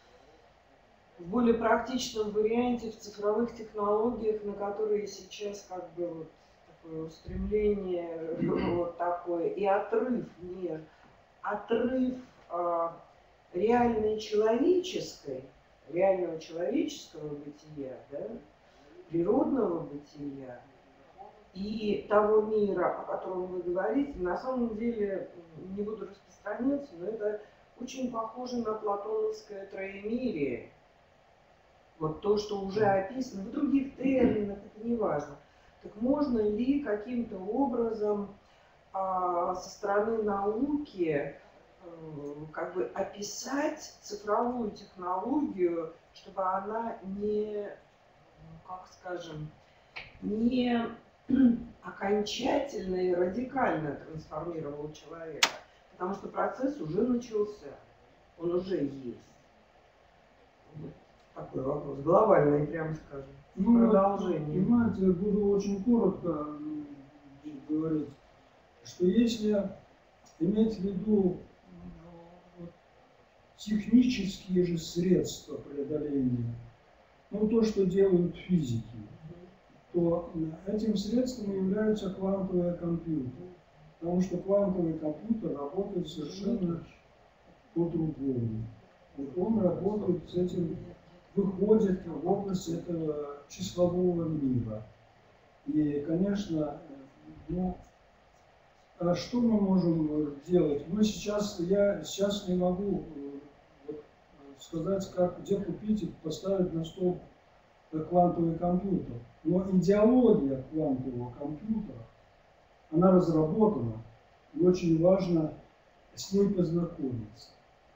B: в более практичном варианте в цифровых технологиях, на которые сейчас как бы вот такое устремление, вот такое, и отрыв между отрыв а, реальной человеческой, реального человеческого бытия, да, природного бытия и того мира, о котором вы говорите, на самом деле, не буду распространяться, но это очень похоже на платоновское троемирие. Вот то, что уже описано, в других терминах, это не важно. Так можно ли каким-то образом со стороны науки как бы описать цифровую технологию, чтобы она не, как скажем, не окончательно и радикально трансформировала человека, потому что процесс уже начался, он уже есть. такой вопрос, глобальный, прямо скажем,
D: Ну,
B: продолжение.
D: понимаете, буду очень коротко говорить, что если иметь в виду вот, технические же средства преодоления, ну то, что делают физики, то этим средством являются квантовые компьютеры. Потому что квантовый компьютер работает совершенно по-другому. Вот он работает с этим, выходит в область этого числового мира. И, конечно, ну, а что мы можем делать? Мы сейчас, я сейчас не могу вот, сказать, как, где купить и поставить на стол квантовый компьютер. Но идеология квантового компьютера, она разработана, и очень важно с ней познакомиться.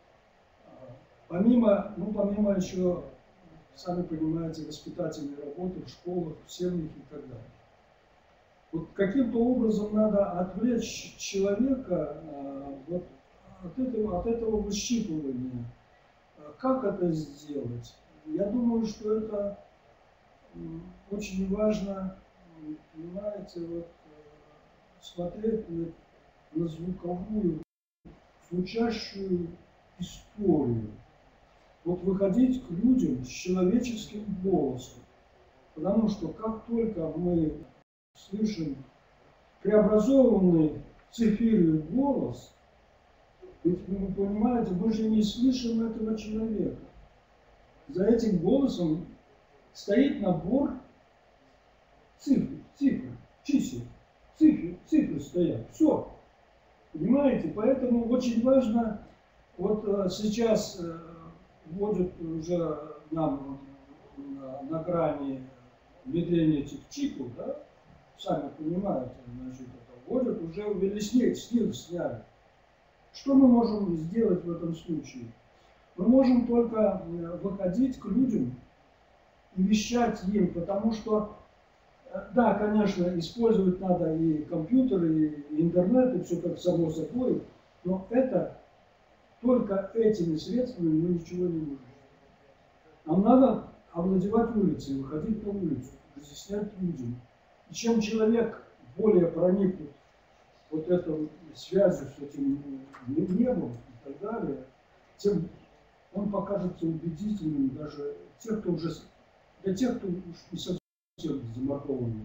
D: Помимо, ну, помимо еще, сами понимаете, воспитательной работы в школах, в семьях и так далее. Вот каким-то образом надо отвлечь человека вот, от этого, от этого высчитывания. Как это сделать? Я думаю, что это очень важно, понимаете, вот, смотреть на, на звуковую, звучащую историю. Вот выходить к людям с человеческим голосом. Потому что как только мы слышим преобразованный цифирью голос, ведь вы понимаете, мы же не слышим этого человека. За этим голосом стоит набор цифр, цифр, чисел, цифры, цифры стоят, все. Понимаете, поэтому очень важно, вот сейчас вводят уже нам на, на грани внедрения этих чипов, да, сами понимаете, значит, это вводят, уже ввели снег, снег сняли. Что мы можем сделать в этом случае? Мы можем только выходить к людям и вещать им, потому что, да, конечно, использовать надо и компьютеры, и интернет, и все как само собой, но это только этими средствами мы ничего не можем. Нам надо овладевать улицей, выходить на улицу, разъяснять людям. И чем человек более проникнут вот этой связью с этим небом и так далее, тем он покажется убедительным даже тех, кто уже, для тех, кто уж не совсем замордованный.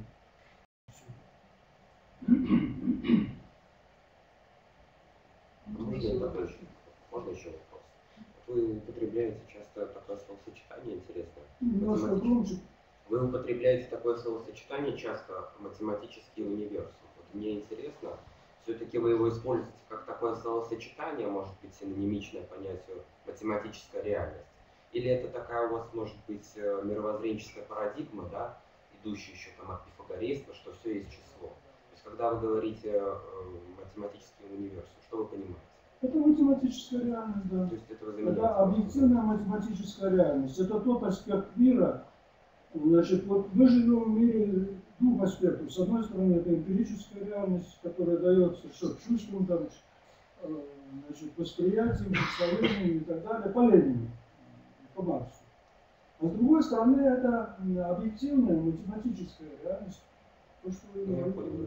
F: Можно, такой, можно еще вопрос? Вы употребляете часто такое словосочетание интересное.
D: Немножко громче.
F: Вы употребляете такое словосочетание часто математический универсум. Вот мне интересно, все-таки вы его используете как такое словосочетание, может быть, синонимичное понятию математическая реальность? Или это такая у вас может быть мировоззренческая парадигма, да, идущая еще там от пифагорейства, что все есть число? То есть, когда вы говорите э, математический универсум, что вы понимаете?
D: Это математическая реальность, да.
F: То есть это, вы
D: это объективная математическая реальность. Это тот аспект мира. Значит, вот мы живем в мире двух аспектов. С одной стороны, это эмпирическая реальность, которая дается что, чувством, там, значит, восприятием, представлением и так далее, по Ленину, по Марксу. А с другой стороны, это объективная математическая реальность. То, что вы
F: ну,
D: говорите.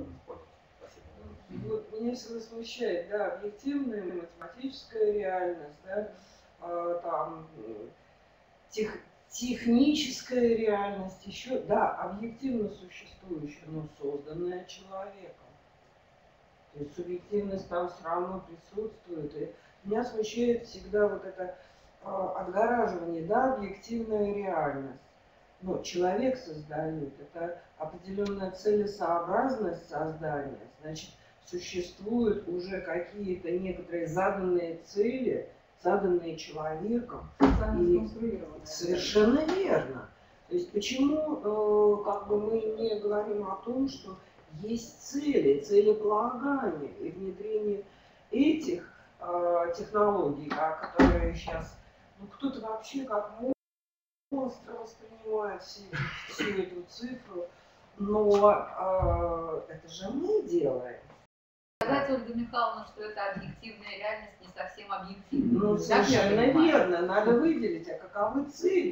B: Вот меня всегда смущает, да, объективная математическая реальность, да, э, там, тех, техническая реальность, еще, да, объективно существующая, но созданная человеком. То есть субъективность там все равно присутствует. И меня смущает всегда вот это э, отгораживание, да, объективная реальность. Но человек создает, это определенная целесообразность создания, значит, существуют уже какие-то некоторые заданные цели, заданные человеком. И совершенно верно. То есть почему э, как бы мы не говорим о том, что есть цели, целеполагания и внедрение этих э, технологий, да, которые сейчас, ну кто-то вообще как монстр воспринимает всю, всю эту цифру, но э, это же мы делаем.
E: Сказать, Ольга Михайловна, что это объективная реальность, не совсем объективная.
B: Ну, совершенно верно. Надо выделить, а каковы цели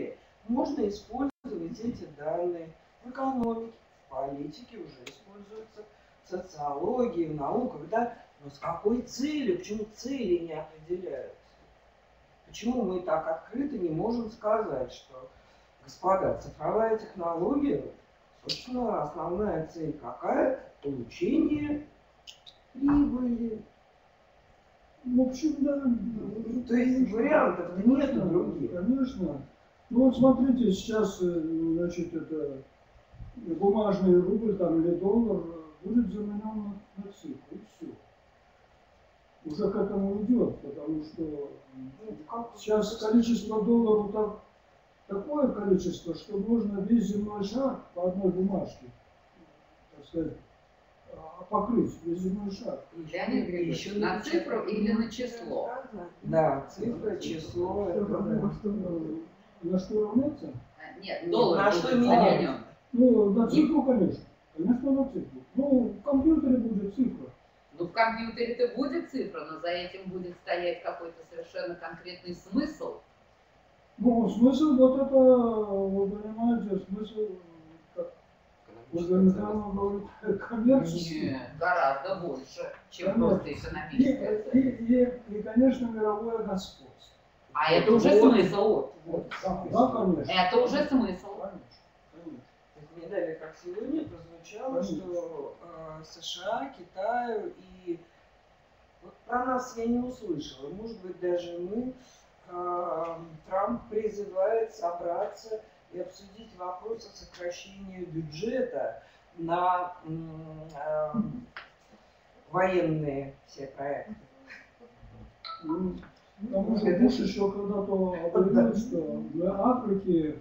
B: можно использовать эти данные в экономике, в политике уже используются, в социологии, в науках, да? Но с какой целью? Почему цели не определяются? Почему мы так открыто не можем сказать, что, господа, цифровая технология, собственно, основная цель какая? Получение прибыли.
D: В общем, да.
B: То есть вариантов нет других.
D: Конечно. Ну вот смотрите, сейчас, значит, это бумажный рубль там, или доллар будет заменен на, на цифру, и все. Уже к этому идет, потому что сейчас количество долларов так, такое количество, что можно весь земной шар по одной бумажке, так сказать, покрыть, весь земной шар.
E: Леонид Григорьевич, на цифру или на число?
B: Да, цифра, число.
D: На что равняться?
E: Нет, доллар
B: на
E: будет
B: что
E: заменен.
D: Ну, на цифру, конечно. Конечно, на цифру. Ну, в компьютере будет цифра.
E: Ну, в компьютере-то будет цифра, но за этим будет стоять какой-то совершенно конкретный смысл.
D: Ну, смысл вот это, вы понимаете, смысл, как Гурбанов говорит, коммерческий.
E: Нет, гораздо больше, чем просто экономическая
D: И,
E: цель.
D: и, и, и, конечно, мировое господство.
E: А это уже
D: Вот.
E: смысл.
D: Вот. Да, да, конечно.
E: Это уже смысл.
D: Конечно, конечно.
B: В медали, как сегодня, прозвучало,
D: Конечно.
B: что э, США, Китаю и вот про нас я не услышала. Может быть, даже мы. Э, Трамп призывает собраться и обсудить вопрос о сокращении бюджета на э, военные все проекты.
D: Ну, потому что Буш еще когда-то объявил, что для Африки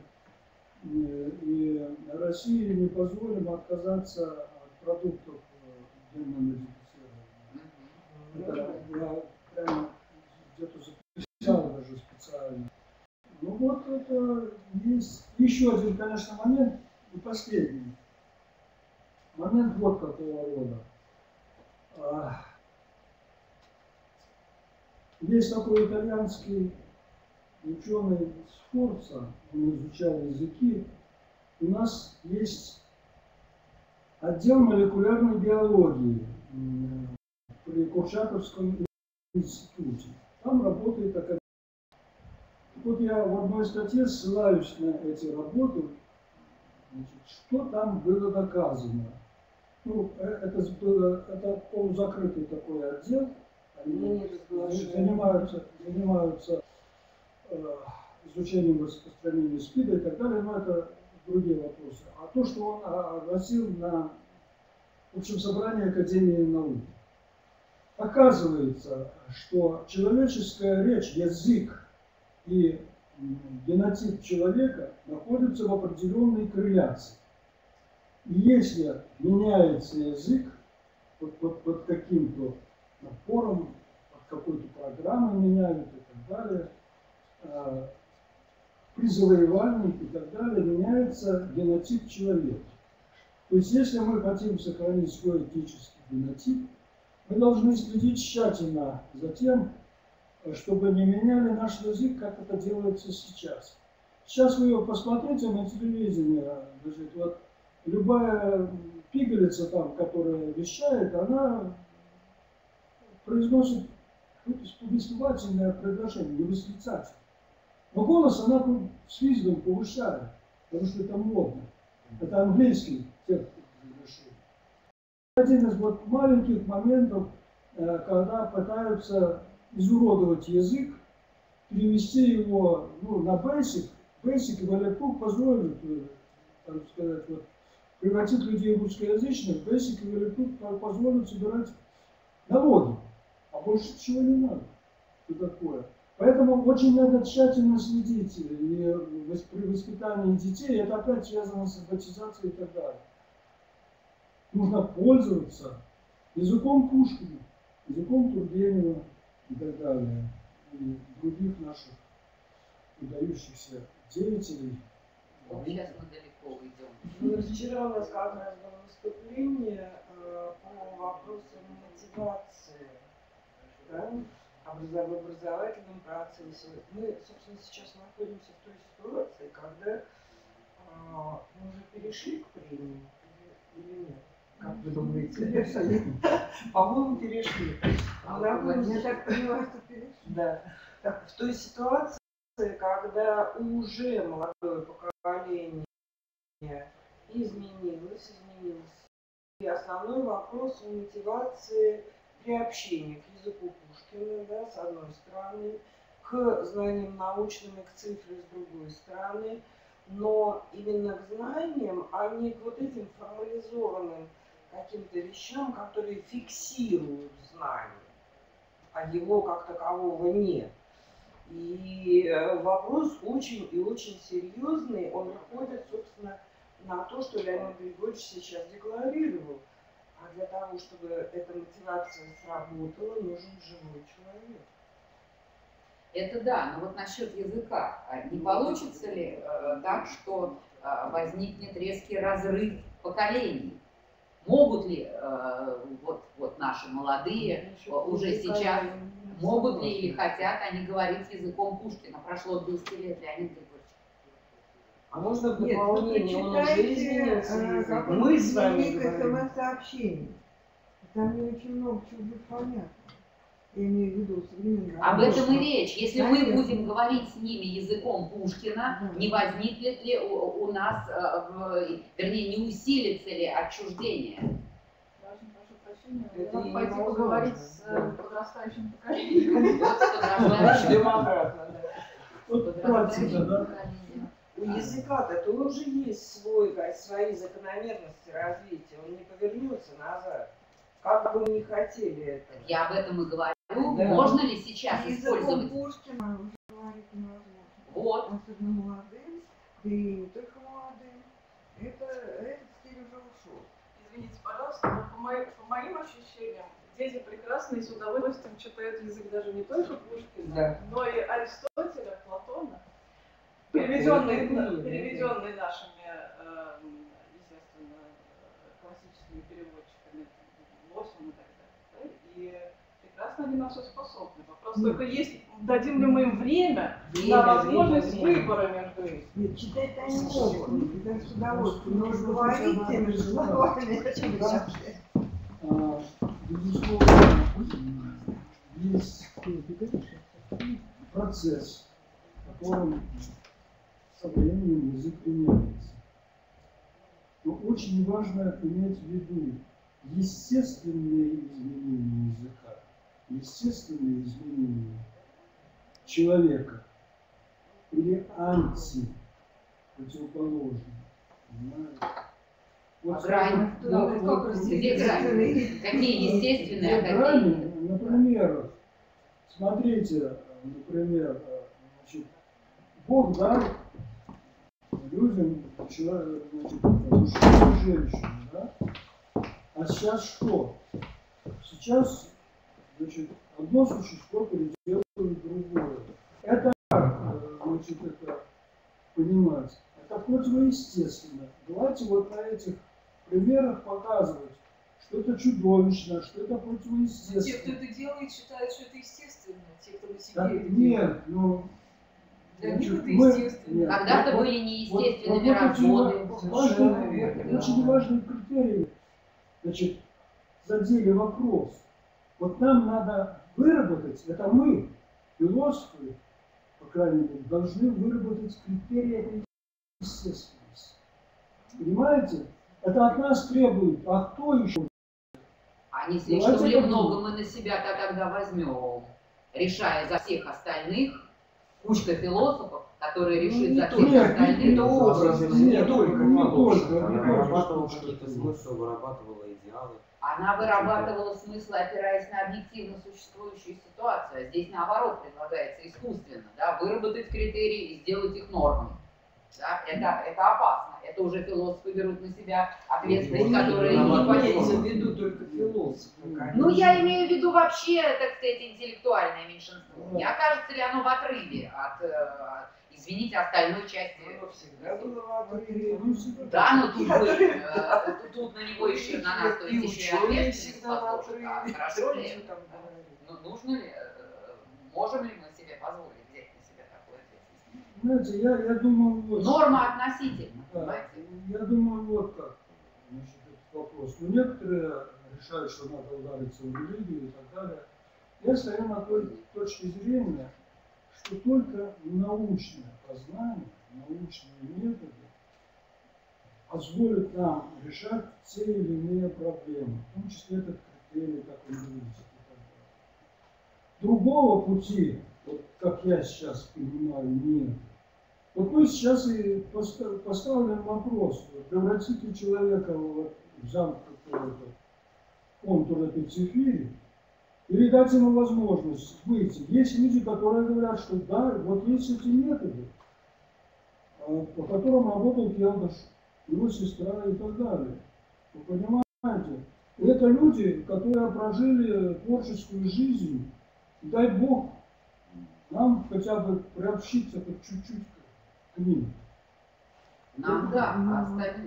D: и России не позволим отказаться от продуктов генно-модифицированных. Это я прямо где-то записал даже специально. Ну вот это есть еще один, конечно, момент, и последний. Момент вот какого рода. Есть такой итальянский ученый Сфорца, он изучал языки. У нас есть отдел молекулярной биологии при Курчатовском институте. Там работает академия. Вот я в одной статье ссылаюсь на эти работы, значит, что там было доказано. Ну, это, было, это полузакрытый такой отдел. Они занимаются, занимаются э, изучением распространения СПИДа и так далее, но это другие вопросы. А то, что он огласил на общем собрании Академии наук. Оказывается, что человеческая речь, язык и генотип человека находятся в определенной корреляции. И если меняется язык под, под, под каким-то напором, под какой-то программой меняют и так далее, э, при завоевании и так далее меняется генотип человека. То есть если мы хотим сохранить свой этнический генотип, мы должны следить тщательно за тем, чтобы не меняли наш язык, как это делается сейчас. Сейчас вы его посмотрите на телевидении, значит, вот любая пигалица там, которая вещает, она произносит повествовательное предложение, не восклицательное. Но голос она с визгом повышает, потому что это модно. Это английский текст разрешения. Один из вот маленьких моментов, когда пытаются изуродовать язык, перевести его ну, на basic, basic и Валеркук позволит, так сказать, вот, превратить людей в русскоязычных, basic и Валеркук позволит собирать налоги. А больше чего не надо. Что такое? Поэтому очень надо тщательно следить и при воспитании детей, это опять связано с алфавитизацией и так далее. Нужно пользоваться языком Пушкина, языком Тургенева и так далее, и других наших выдающихся деятелей.
E: Ну, сейчас мы далеко уйдем.
B: Ну, вчера у нас как раз было выступление э, по вопросам мотивации. Да? образов- в образовательном процессе. Мы, собственно, сейчас находимся в той ситуации, когда а, мы уже перешли к прению или, или нет? Как вы думаете? По-моему, перешли.
E: А
B: Мы
E: вот
B: находимся-
E: я
B: Я так поняла, что перешли. Да. Так, в той ситуации, когда уже молодое поколение изменилось, изменилось. И основной вопрос о мотивации приобщения к языку Пушкина, да, с одной стороны, к знаниям научным и к цифре с другой стороны, но именно к знаниям, а не к вот этим формализованным каким-то вещам, которые фиксируют знание, а его как такового нет. И вопрос очень и очень серьезный, он выходит, собственно, на то, что Леонид Григорьевич сейчас декларировал. А для того, чтобы эта мотивация сработала, нужен живой человек.
E: Это да, но вот насчет языка. Не получится ли э, так, что э, возникнет резкий разрыв поколений? Могут ли э, вот, вот наши молодые э, уже сейчас, могут ли или хотят они говорить языком Пушкина? Прошло двести лет, Леонид Григорьевич.
B: А можно в
G: Нет, вы
B: дополнение, он уже
G: прочитайте,
B: изменился.
G: а,
B: язык.
G: как
B: Мы с вами
G: дневник
B: говорим.
G: СМС-сообщений. Там не очень много чего будет понятно. Я имею в виду современное.
E: Об этом и речь. Если мы
G: Конечно.
E: будем говорить с ними языком Пушкина,
G: Да.
E: не возникнет ли у, у нас, э, в- вернее, не усилится ли отчуждение?
C: Даже, прошу прощения,
B: Это
C: надо
B: и
C: пойти
B: невозможно.
C: поговорить с
B: Да.
C: э, подрастающим поколением.
E: Вот с подрастающим
B: Демократно, да.
D: Вот практика, да?
E: поколением.
B: У языка-то тоже есть свой, свои закономерности развития. Он не повернется назад. Как бы мы ни хотели этого.
E: Я об этом и говорю.
B: Да.
E: Можно ли сейчас
G: Языком
E: использовать?
G: Пушкина уже говорить невозможно.
E: Вот.
G: Особенно молодым, да и не только молодым. Это, этот стиль уже ушел.
C: Извините, пожалуйста, но по, моим, по моим ощущениям, дети прекрасно и с удовольствием читают язык даже не только Пушкина,
B: Да.
C: но и Аристотеля, Платона,
B: Ну,
C: переведенный,
B: это книги,
C: переведенный нашими, э, естественно, классическими переводчиками, Лосем и так далее. Да? И прекрасно они на все способны. Вопрос
G: Нет.
C: только есть, дадим ли мы им время,
B: Время,
C: на возможность
B: время, время.
C: выбора между этими.
G: Нет, читать они могут, и даже с удовольствием, но говорить теми же словами.
D: А, безусловно, есть процесс, в котором со временем язык меняется. Но очень важно иметь в виду естественные изменения языка, естественные изменения человека или анти противоположные. Понимаете?
E: А грань?
G: Кто-
D: вот-
G: кто
D: вот-
E: Где грани? Какие естественные, а
D: Где
E: какие?
D: грани, например, смотрите, например, значит, Бог дал людям, человек, значит, мужчину и женщину, да? А сейчас что? Сейчас, значит, одно существо переделывает другое. Это как, э, значит, это понимать? Это противоестественно. Давайте вот на этих примерах показывать, что это чудовищно, что это
H: Те, кто
D: противоестественно.
H: это делает, считают, что это естественно. Те, кто на себе
D: Так,
H: это
D: нет,
H: делает.
D: ну...
H: Для них
D: значит,
H: это
D: мы-
H: естественно.
D: нет,
E: Когда-то
D: вот-
E: были
D: вот-
E: неестественными
D: вот очень
E: разводы.
D: ва-
B: Совершенно
D: важный-
B: верно,
D: Очень
B: да.
D: важный критерий, значит, задели вопрос. Вот нам надо выработать, это мы, философы, по крайней мере, должны выработать критерии этой естественности. Понимаете? Это от нас требует, а кто еще?
E: А не слишком
D: Давайте
E: ли
D: так
E: много
D: думать.
E: мы на себя-то тогда возьмем, решая за всех остальных, кучка философов, которые
B: Ну,
E: решит
B: не
E: за всех
B: только.
D: Нет,
E: остальных?
D: нет,
B: образы,
D: нет,
B: не
D: нет,
B: только
D: не
B: философы.
D: только, не
F: Она
D: только.
F: вырабатывала какие-то смыслы, вырабатывала идеалы.
E: Она вырабатывала смыслы, опираясь на объективно существующую ситуацию. А здесь наоборот предлагается искусственно, да, выработать критерии и сделать их нормой. Да, это, это опасно. Это уже философы берут на себя ответственность,
F: Ну,
E: которая
F: ну,
E: не
F: ну,
B: Имеется
E: понятна.
B: в виду только философы.
E: Ну, я имею в виду вообще, так сказать, интеллектуальное меньшинство.
D: Да.
E: Не окажется ли оно в отрыве от, э, извините, остальной части?
B: Оно всегда было в отрыве.
E: Да, но тут, вы, э, тут, тут на него еще на нас, то
B: И
E: есть еще и
B: ученые
E: ответственность
B: всегда в
E: возложена. А
B: отрыве.
E: хорошо ли
B: Что
E: это?
B: там говорить?
E: Ну, нужно ли э, Можем ли мы себе позволить взять на себя такую ответственность?
D: Знаете, я, я думаю, вот...
E: Норма относительно,
D: Да,
E: понимаете?
D: я думаю, вот как, значит, этот вопрос. Ну, некоторые решают, что надо удариться в религию и так далее. Я стою на той точке зрения, что только научное познание, научные методы позволят нам решать те или иные проблемы, в том числе этот критерий, как он говорится, и так далее. Другого пути, вот как я сейчас понимаю, нет. Вот мы сейчас и поставим вопрос, превратите человека вот в замкнутый контур этой цифиры, или дать ему возможность выйти. Есть люди, которые говорят, что да, вот есть эти методы, по которым работал Келдыш, его сестра и так далее. Вы понимаете? И это люди, которые прожили творческую жизнь. И дай Бог нам хотя бы приобщиться хоть чуть-чуть к ним.
E: Нам да, а остальным.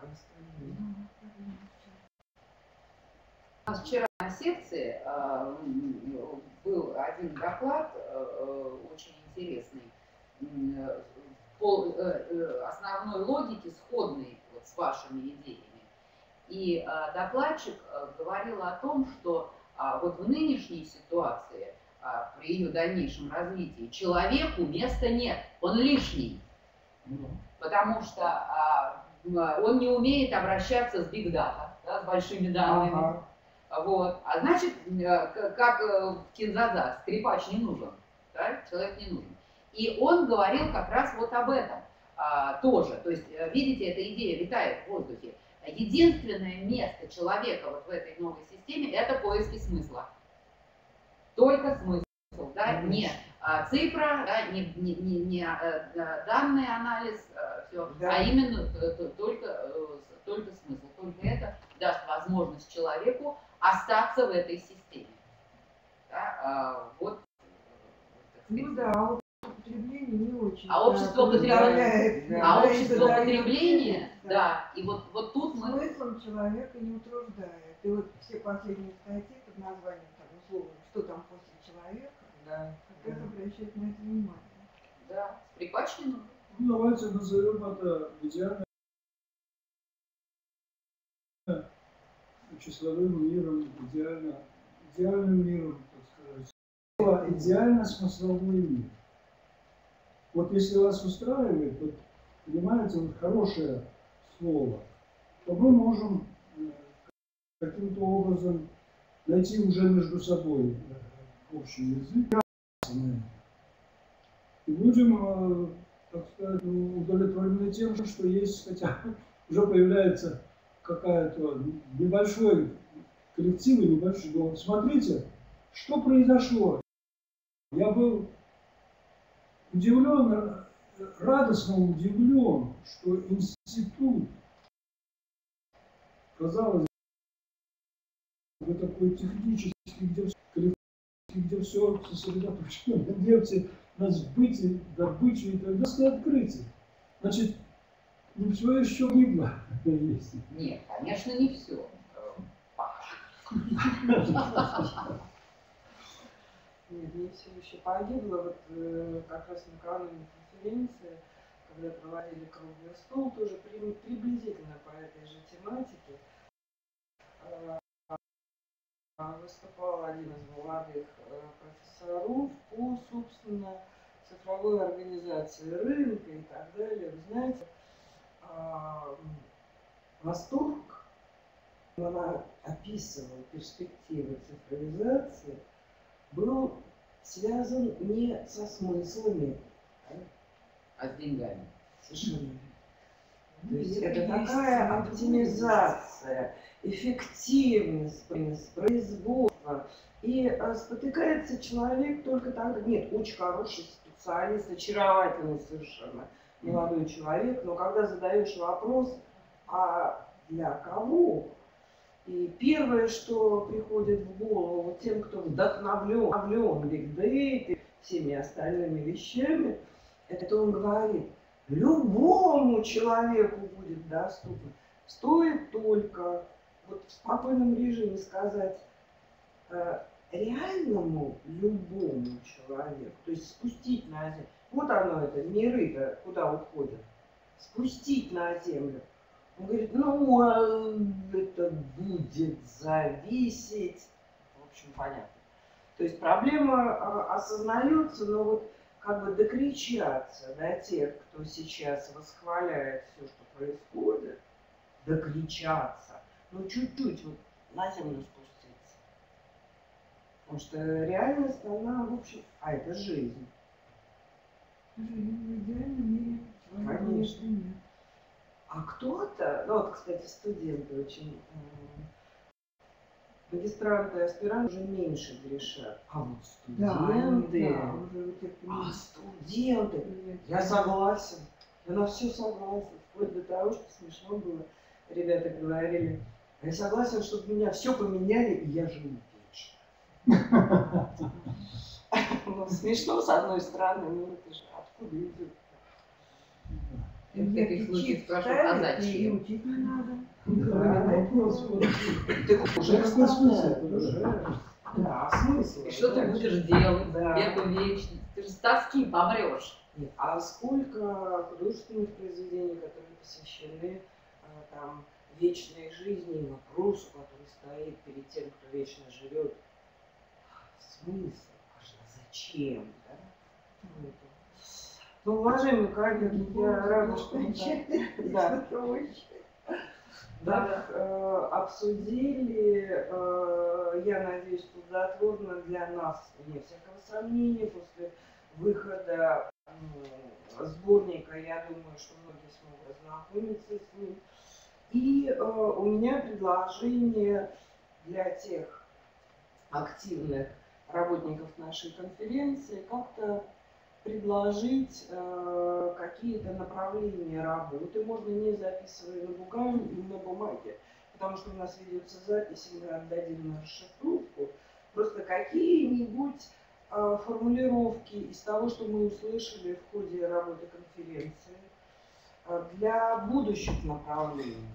E: У нас вчера на секции э, был один доклад э, очень интересный, э, по э, основной логике сходный вот с вашими идеями. И э, докладчик э, говорил о том, что э, вот в нынешней ситуации, э, при ее дальнейшем развитии, человеку места нет, он лишний. Потому что э, он не умеет обращаться с big data, да, с большими данными. Ага. Вот. А значит, как в Кинзадза, скрипач не нужен, да? Человек не нужен. И он говорил как раз вот об этом а, тоже. То есть, видите, эта идея витает в воздухе. Единственное место человека вот в этой новой системе – это поиски смысла. Только смысл, да? Не а, цифра, да? не, не, не, не а, данный анализ, а, все, да. А именно только, только смысл. Только это даст возможность человеку остаться в этой системе. Да? А, вот,
G: ну да, а употребление не очень.
E: А общество потребления, да, а общество
G: да,
E: потребления, да. Да. И вот, вот тут мы...
G: Смыслом человека не утруждает. И вот все последние статьи под названием, там, условно, что там после человека, да, как раз обращает на это внимание.
E: Да, припачкано.
D: Ну, давайте назовем это идеально числовым миром, идеально, идеальным миром, так сказать. Идеально смысловой мир. Вот если вас устраивает, вот, понимаете, вот хорошее слово, то мы можем каким-то образом найти уже между собой общий язык. И будем, так сказать, удовлетворены тем, что есть, хотя уже появляется какая-то небольшой коллектив и небольшой дом. Смотрите, что произошло. Я был удивлен, радостно удивлен, что институт, казалось бы, такой технический, где, где все сосредоточено на нефти, на сбытии, добыче и так далее, открытие. Значит, не все еще гибло.
E: Нет, конечно, не все.
B: Нет, не все еще погибло. Вот э, как раз накануне конференции, когда проводили круглый стол, тоже при, приблизительно по этой же тематике, э, выступал один из молодых э, профессоров по, собственно, цифровой организации рынка и так далее. Вы знаете, э, восторг, она описывала перспективы цифровизации, был связан не со смыслами,
E: а с деньгами.
B: Совершенно. То есть это такая оптимизация, эффективность, производство. И спотыкается человек только тогда. Нет, очень хороший специалист, очаровательный совершенно молодой человек, но когда задаешь вопрос, а для кого? И первое, что приходит в голову тем, кто вдохновлен, вдохновлен Big Data, всеми остальными вещами, это он говорит, любому человеку будет доступно. Стоит только вот в спокойном режиме сказать, реальному любому человеку, то есть спустить на землю, вот оно это, миры-то куда уходят, спустить на землю. Он говорит, ну, а это будет зависеть, в общем, понятно. То есть проблема а, осознается, но вот как бы докричаться до тех, кто сейчас восхваляет все, что происходит, докричаться, ну чуть-чуть вот на землю спуститься. Потому что реальность, она, в общем, а это жизнь.
G: Жизнь в идеальном мире.
B: Конечно. Нет. А кто-то, ну вот, кстати, студенты очень, э, магистранты и аспиранты уже меньше грешат. А вот студенты,
G: да, да, уже
B: а студенты, нет, я согласен, я на все согласен, вплоть до того, что смешно было. Ребята говорили, я согласен, чтобы меня все поменяли, и я живу вечно. Ну, смешно, с одной стороны, но это же откуда идет?
E: В таких случаях спрашивают, а зачем?
G: Учить не надо.
B: Ты уже рассказываешь. Да, смысл.
E: И что ты будешь делать веку вечность? Ты же с тоски помрешь.
B: Нет, а сколько художественных произведений, которые посвящены там вечной жизни и вопросу, который стоит перед тем, кто вечно живет. Смысл? Зачем? Да? Ну, уважаемые коллеги, я рада, что мы да, да, э, обсудили, э, я надеюсь, плодотворно для нас, вне всякого сомнения, после выхода э, сборника, я думаю, что многие смогут ознакомиться с ним. И э, у меня предложение для тех активных работников нашей конференции как-то предложить э, какие-то направления работы, можно не записывая на бумаге, на бумаге, потому что у нас ведется запись, и мы отдадим на расшифровку, просто какие-нибудь э, формулировки из того, что мы услышали в ходе работы конференции, э, для будущих направлений.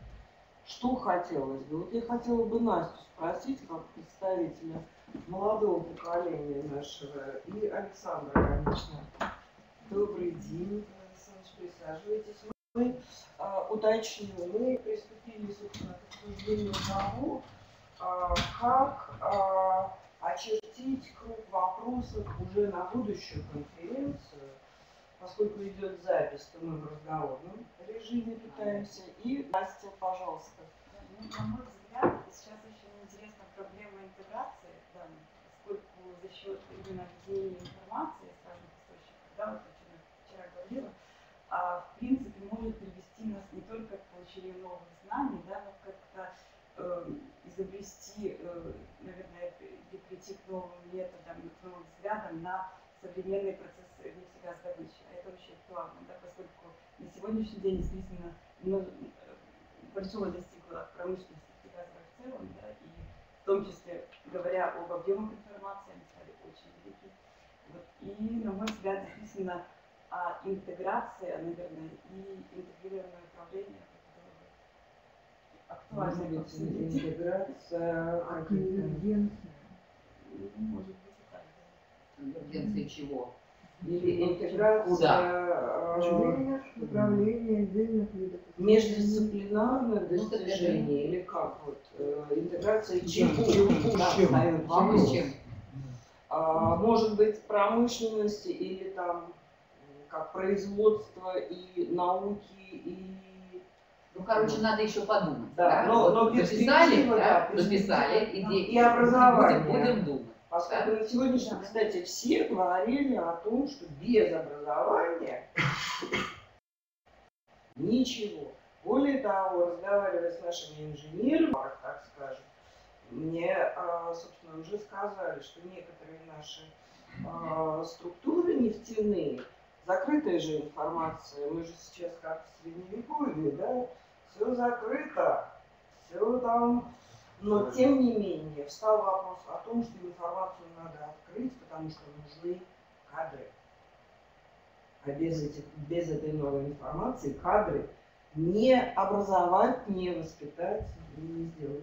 B: Что хотелось бы? Вот я хотела бы Настю спросить, как представителя молодого поколения нашего, и Александра, конечно. Добрый день, Александр, присаживайтесь. Мы а, уточним, мы приступили, собственно, к обсуждению того, а, как а, очертить круг вопросов уже на будущую конференцию, поскольку идет запись, то мы в разговорном режиме питаемся. И Настя, пожалуйста.
I: Ну, на мой взгляд, сейчас очень интересна проблема интеграции, да, поскольку за счет именно объединения информации с разных источников, да, вот о чем я вчера говорила, а, в принципе, может привести нас не только к получению новых знаний, да, но как-то э, изобрести, э, наверное, и прийти к новым методам, к новым взглядам на современные процессы нефтегазодобычи. А это очень актуально, да, поскольку на сегодняшний день действительно ну, большого достигла промышленность нефтегазовая в целом, да, и в том числе, говоря об объемах информации, они стали очень велики. Вот. И, на мой взгляд, действительно, а, интеграция, наверное, и интегрированное управление актуально.
B: Может быть, интеграция,
G: конвергенция.
I: Может быть, и так, да.
E: Конвергенция чего?
B: или интеграция
G: управление отдельных видов.
B: Междисциплинарных достижений, или как вот э, интеграция чего? Да, ставим вопрос. А, может быть, промышленности или там как производство и науки и
E: ну, короче, надо еще подумать.
B: Да,
E: да?
B: но,
E: вот
B: но
E: записали, да,
B: да,
E: записали, идеи,
B: и образование.
E: Будем, будем думать.
B: Поскольку на сегодняшний, кстати, все говорили о том, что без образования ничего. Более того, разговаривая с нашими инженерами, так скажем, мне, собственно, уже сказали, что некоторые наши структуры нефтяные, закрытая же информация, мы же сейчас как в Средневековье, да, все закрыто, все там, но тем не менее встал вопрос о том, что информацию надо открыть, потому что нужны кадры. А без, этих, без этой новой информации кадры не образовать, не воспитать, не сделать.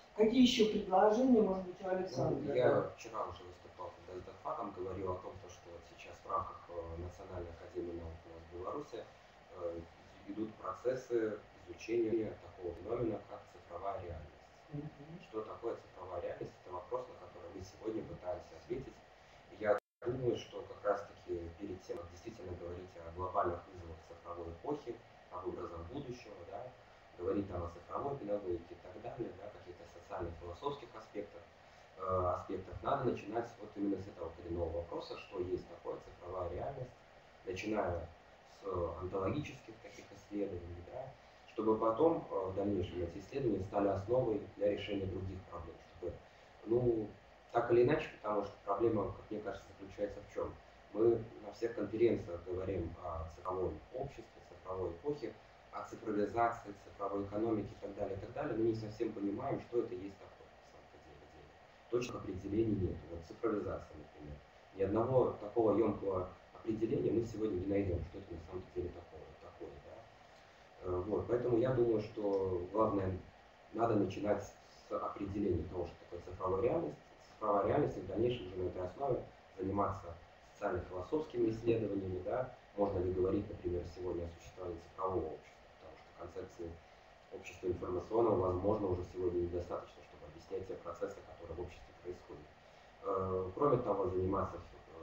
B: Какие еще предложения, может быть, у Александра?
F: Ну, я вчера уже выступал перед Датфаком, говорил о том, что вот сейчас в рамках Национальной академии наук у нас в Беларуси э, идут процессы изучения такого феномена, как цифровая реальность. Mm-hmm. Что такое цифровая реальность? Это вопрос, на который мы сегодня пытаемся ответить. И я думаю, что как раз-таки перед тем, как действительно говорить о глобальных вызовах цифровой эпохи, об образах будущего, да, говорить там о цифровой педагогике и так далее, да, каких-то социально-философских аспектах, э, аспектах, надо начинать вот именно с этого коренного вопроса, что есть такое цифровая реальность, начиная с онтологических таких исследований, да, чтобы потом э, в дальнейшем эти исследования стали основой для решения других проблем. Чтобы, ну, так или иначе, потому что проблема, как мне кажется, заключается в чем? Мы на всех конференциях говорим о цифровом обществе, цифровой эпохе, о цифровизации, цифровой экономике и так далее, и так далее, но не совсем понимаем, что это есть такое на самом деле. Точных определений нет. Вот цифровизация, например. Ни одного такого емкого определения мы сегодня не найдем, что это на самом деле такое. такое да? Вот. Поэтому я думаю, что главное, надо начинать с определения того, что такое цифровая реальность. Цифровая реальность, и в дальнейшем уже на этой основе заниматься социально-философскими исследованиями, да? Можно ли говорить, например, сегодня о существовании цифрового общества, потому что концепции общества информационного, возможно, уже сегодня недостаточно, чтобы объяснять те процессы, которые в обществе происходят. Кроме того, заниматься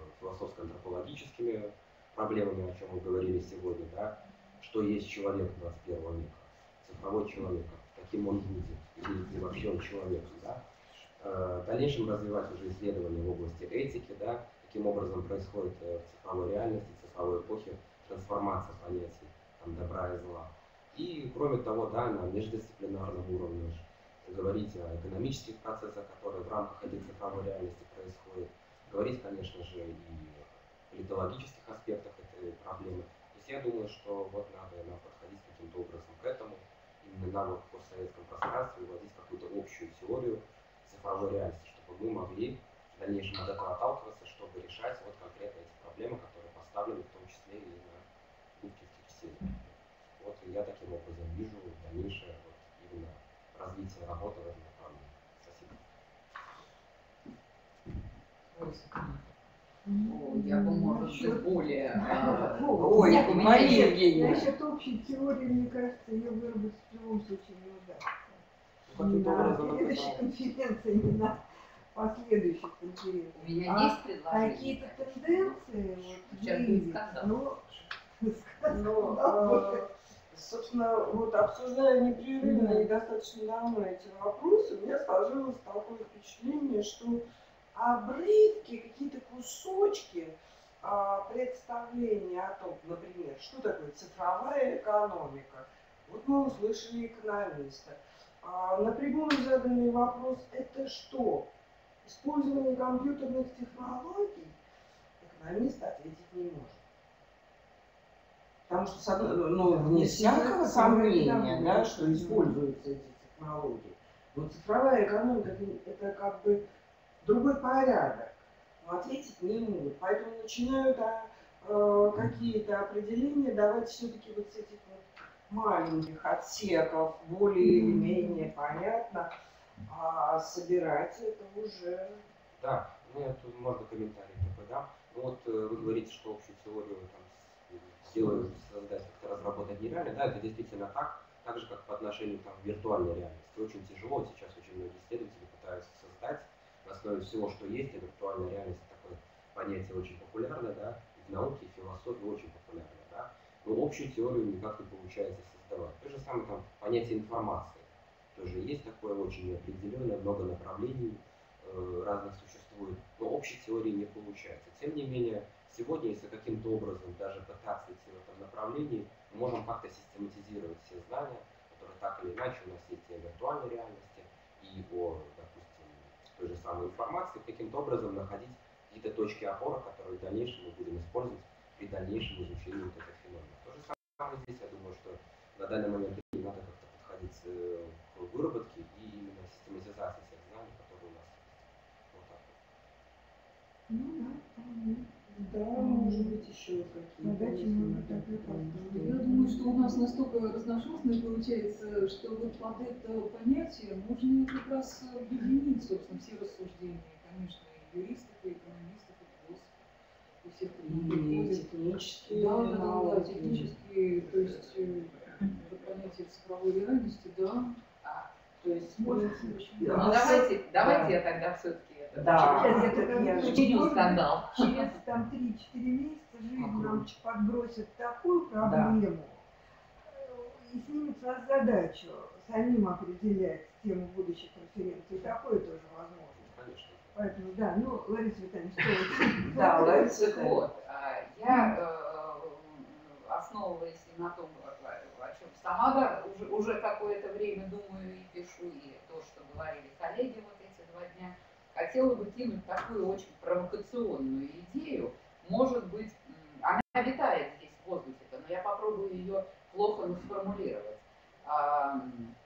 F: философско-антропологическими проблемами, о чем мы говорили сегодня, да? Что есть человек двадцать первого века, цифровой человек, каким он будет, или вообще он человек, да? В дальнейшем развивать уже исследования в области этики, да? Каким образом происходит в цифровой реальности, в цифровой эпохе трансформация понятий там, добра и зла. И кроме того, да, на междисциплинарном уровне говорить о экономических процессах, которые в рамках этой цифровой реальности происходят, говорить, конечно же, и о политологических аспектах этой проблемы. То есть я думаю, что вот надо нам подходить каким-то образом к этому, именно нам в постсоветском пространстве вводить какую-то общую теорию цифровой реальности, чтобы мы могли в дальнейшем от этого отталкиваться, чтобы решать вот конкретно эти проблемы, которые поставлены в том числе и на Губкинских исследованиях. Вот я таким образом вижу дальнейшее вот, именно развитие работы в этом направлении. Спасибо.
E: Ну, я бы, может быть, более...
B: Ой, Мария Евгеньевна.
G: Насчет общей теории, мне кажется, ее выработать в любом случае не удастся. Не на следующей конференции, не на последующих конференциях.
E: У меня
G: а
E: есть предложение.
G: Какие-то тенденции, вот,
E: сейчас будет скандал.
G: Ну,
B: Но, собственно, вот обсуждая непрерывно и достаточно давно эти вопросы, у меня сложилось такое впечатление, что обрывки, какие-то кусочки а, представления о том, например, что такое цифровая экономика. Вот мы услышали экономиста. А, напрямую заданный вопрос – это что? Использование компьютерных технологий? Экономист ответить не может. Потому что, ну, вне всякого сомнения, да, что используются эти технологии. Но цифровая экономика – это как бы другой порядок. Но ответить не могут. Поэтому начинают а, э, какие-то определения давать все-таки вот с этих вот маленьких отсеков, более или менее понятно, а собирать это уже...
F: Да, ну я тут можно комментарий такой, да. Ну вот вы говорите, что общую теорию там сделают, создать, как-то разработать нереально. Да, это действительно так. Так же, как по отношению там, к виртуальной реальности. Очень тяжело. Сейчас очень многие исследователи пытаются создать на основе всего, что есть, и виртуальная реальность такое понятие очень популярное, да, и в науке, и в философии очень популярное, да. Но общую теорию никак не получается создавать. То же самое там понятие информации. Тоже есть такое очень неопределенное, много направлений э, разных существует, но общей теории не получается. Тем не менее, сегодня, если каким-то образом даже пытаться идти в этом направлении, мы можем как-то систематизировать все знания, которые так или иначе у нас есть и о виртуальной реальности, и о, допустим, той же самой информации, каким-то образом находить какие-то точки опоры, которые в дальнейшем мы будем использовать при дальнейшем изучении вот этих феноменов. То же самое здесь, я думаю, что на данный момент надо как-то подходить к выработке и именно систематизации всех знаний, которые у нас есть. Вот так вот.
G: Ну да,
B: Да, может быть, еще какие-то.
G: Задачи можно так и
H: Я думаю, что у нас настолько разношерстно получается, что вот под это понятие можно как раз объединить, собственно, все рассуждения, конечно, и юристов, и экономистов, и философов, у всех
B: И технические
H: да, да, да, да,
B: науки.
H: технические, то есть э, это понятие цифровой реальности, да.
E: А,
B: То есть,
G: Может,
B: ну,
G: очень
E: ну,
B: а
E: давайте,
B: с-
E: давайте
B: да.
E: я тогда все-таки это
B: Да.
G: Сейчас я так
B: Я же-
E: учиню скандал.
G: Через там три-четыре месяца жизнь нам
B: Покруче.
G: подбросит такую проблему и снимет с нас задачу самим определять тему будущих конференций. Такое тоже возможно.
F: Конечно.
G: Поэтому, да, ну, Лариса Витальевна, что
B: Да,
G: вы?
B: Лариса
E: Так вот, а, я, э, основываясь и на том, о чем сама да, уже, уже какое-то время думаю и пишу, и то, что говорили коллеги вот эти два дня, хотела бы кинуть такую очень провокационную идею. Может быть, м, она витает здесь в воздухе, но я попробую ее плохо сформулировать. А,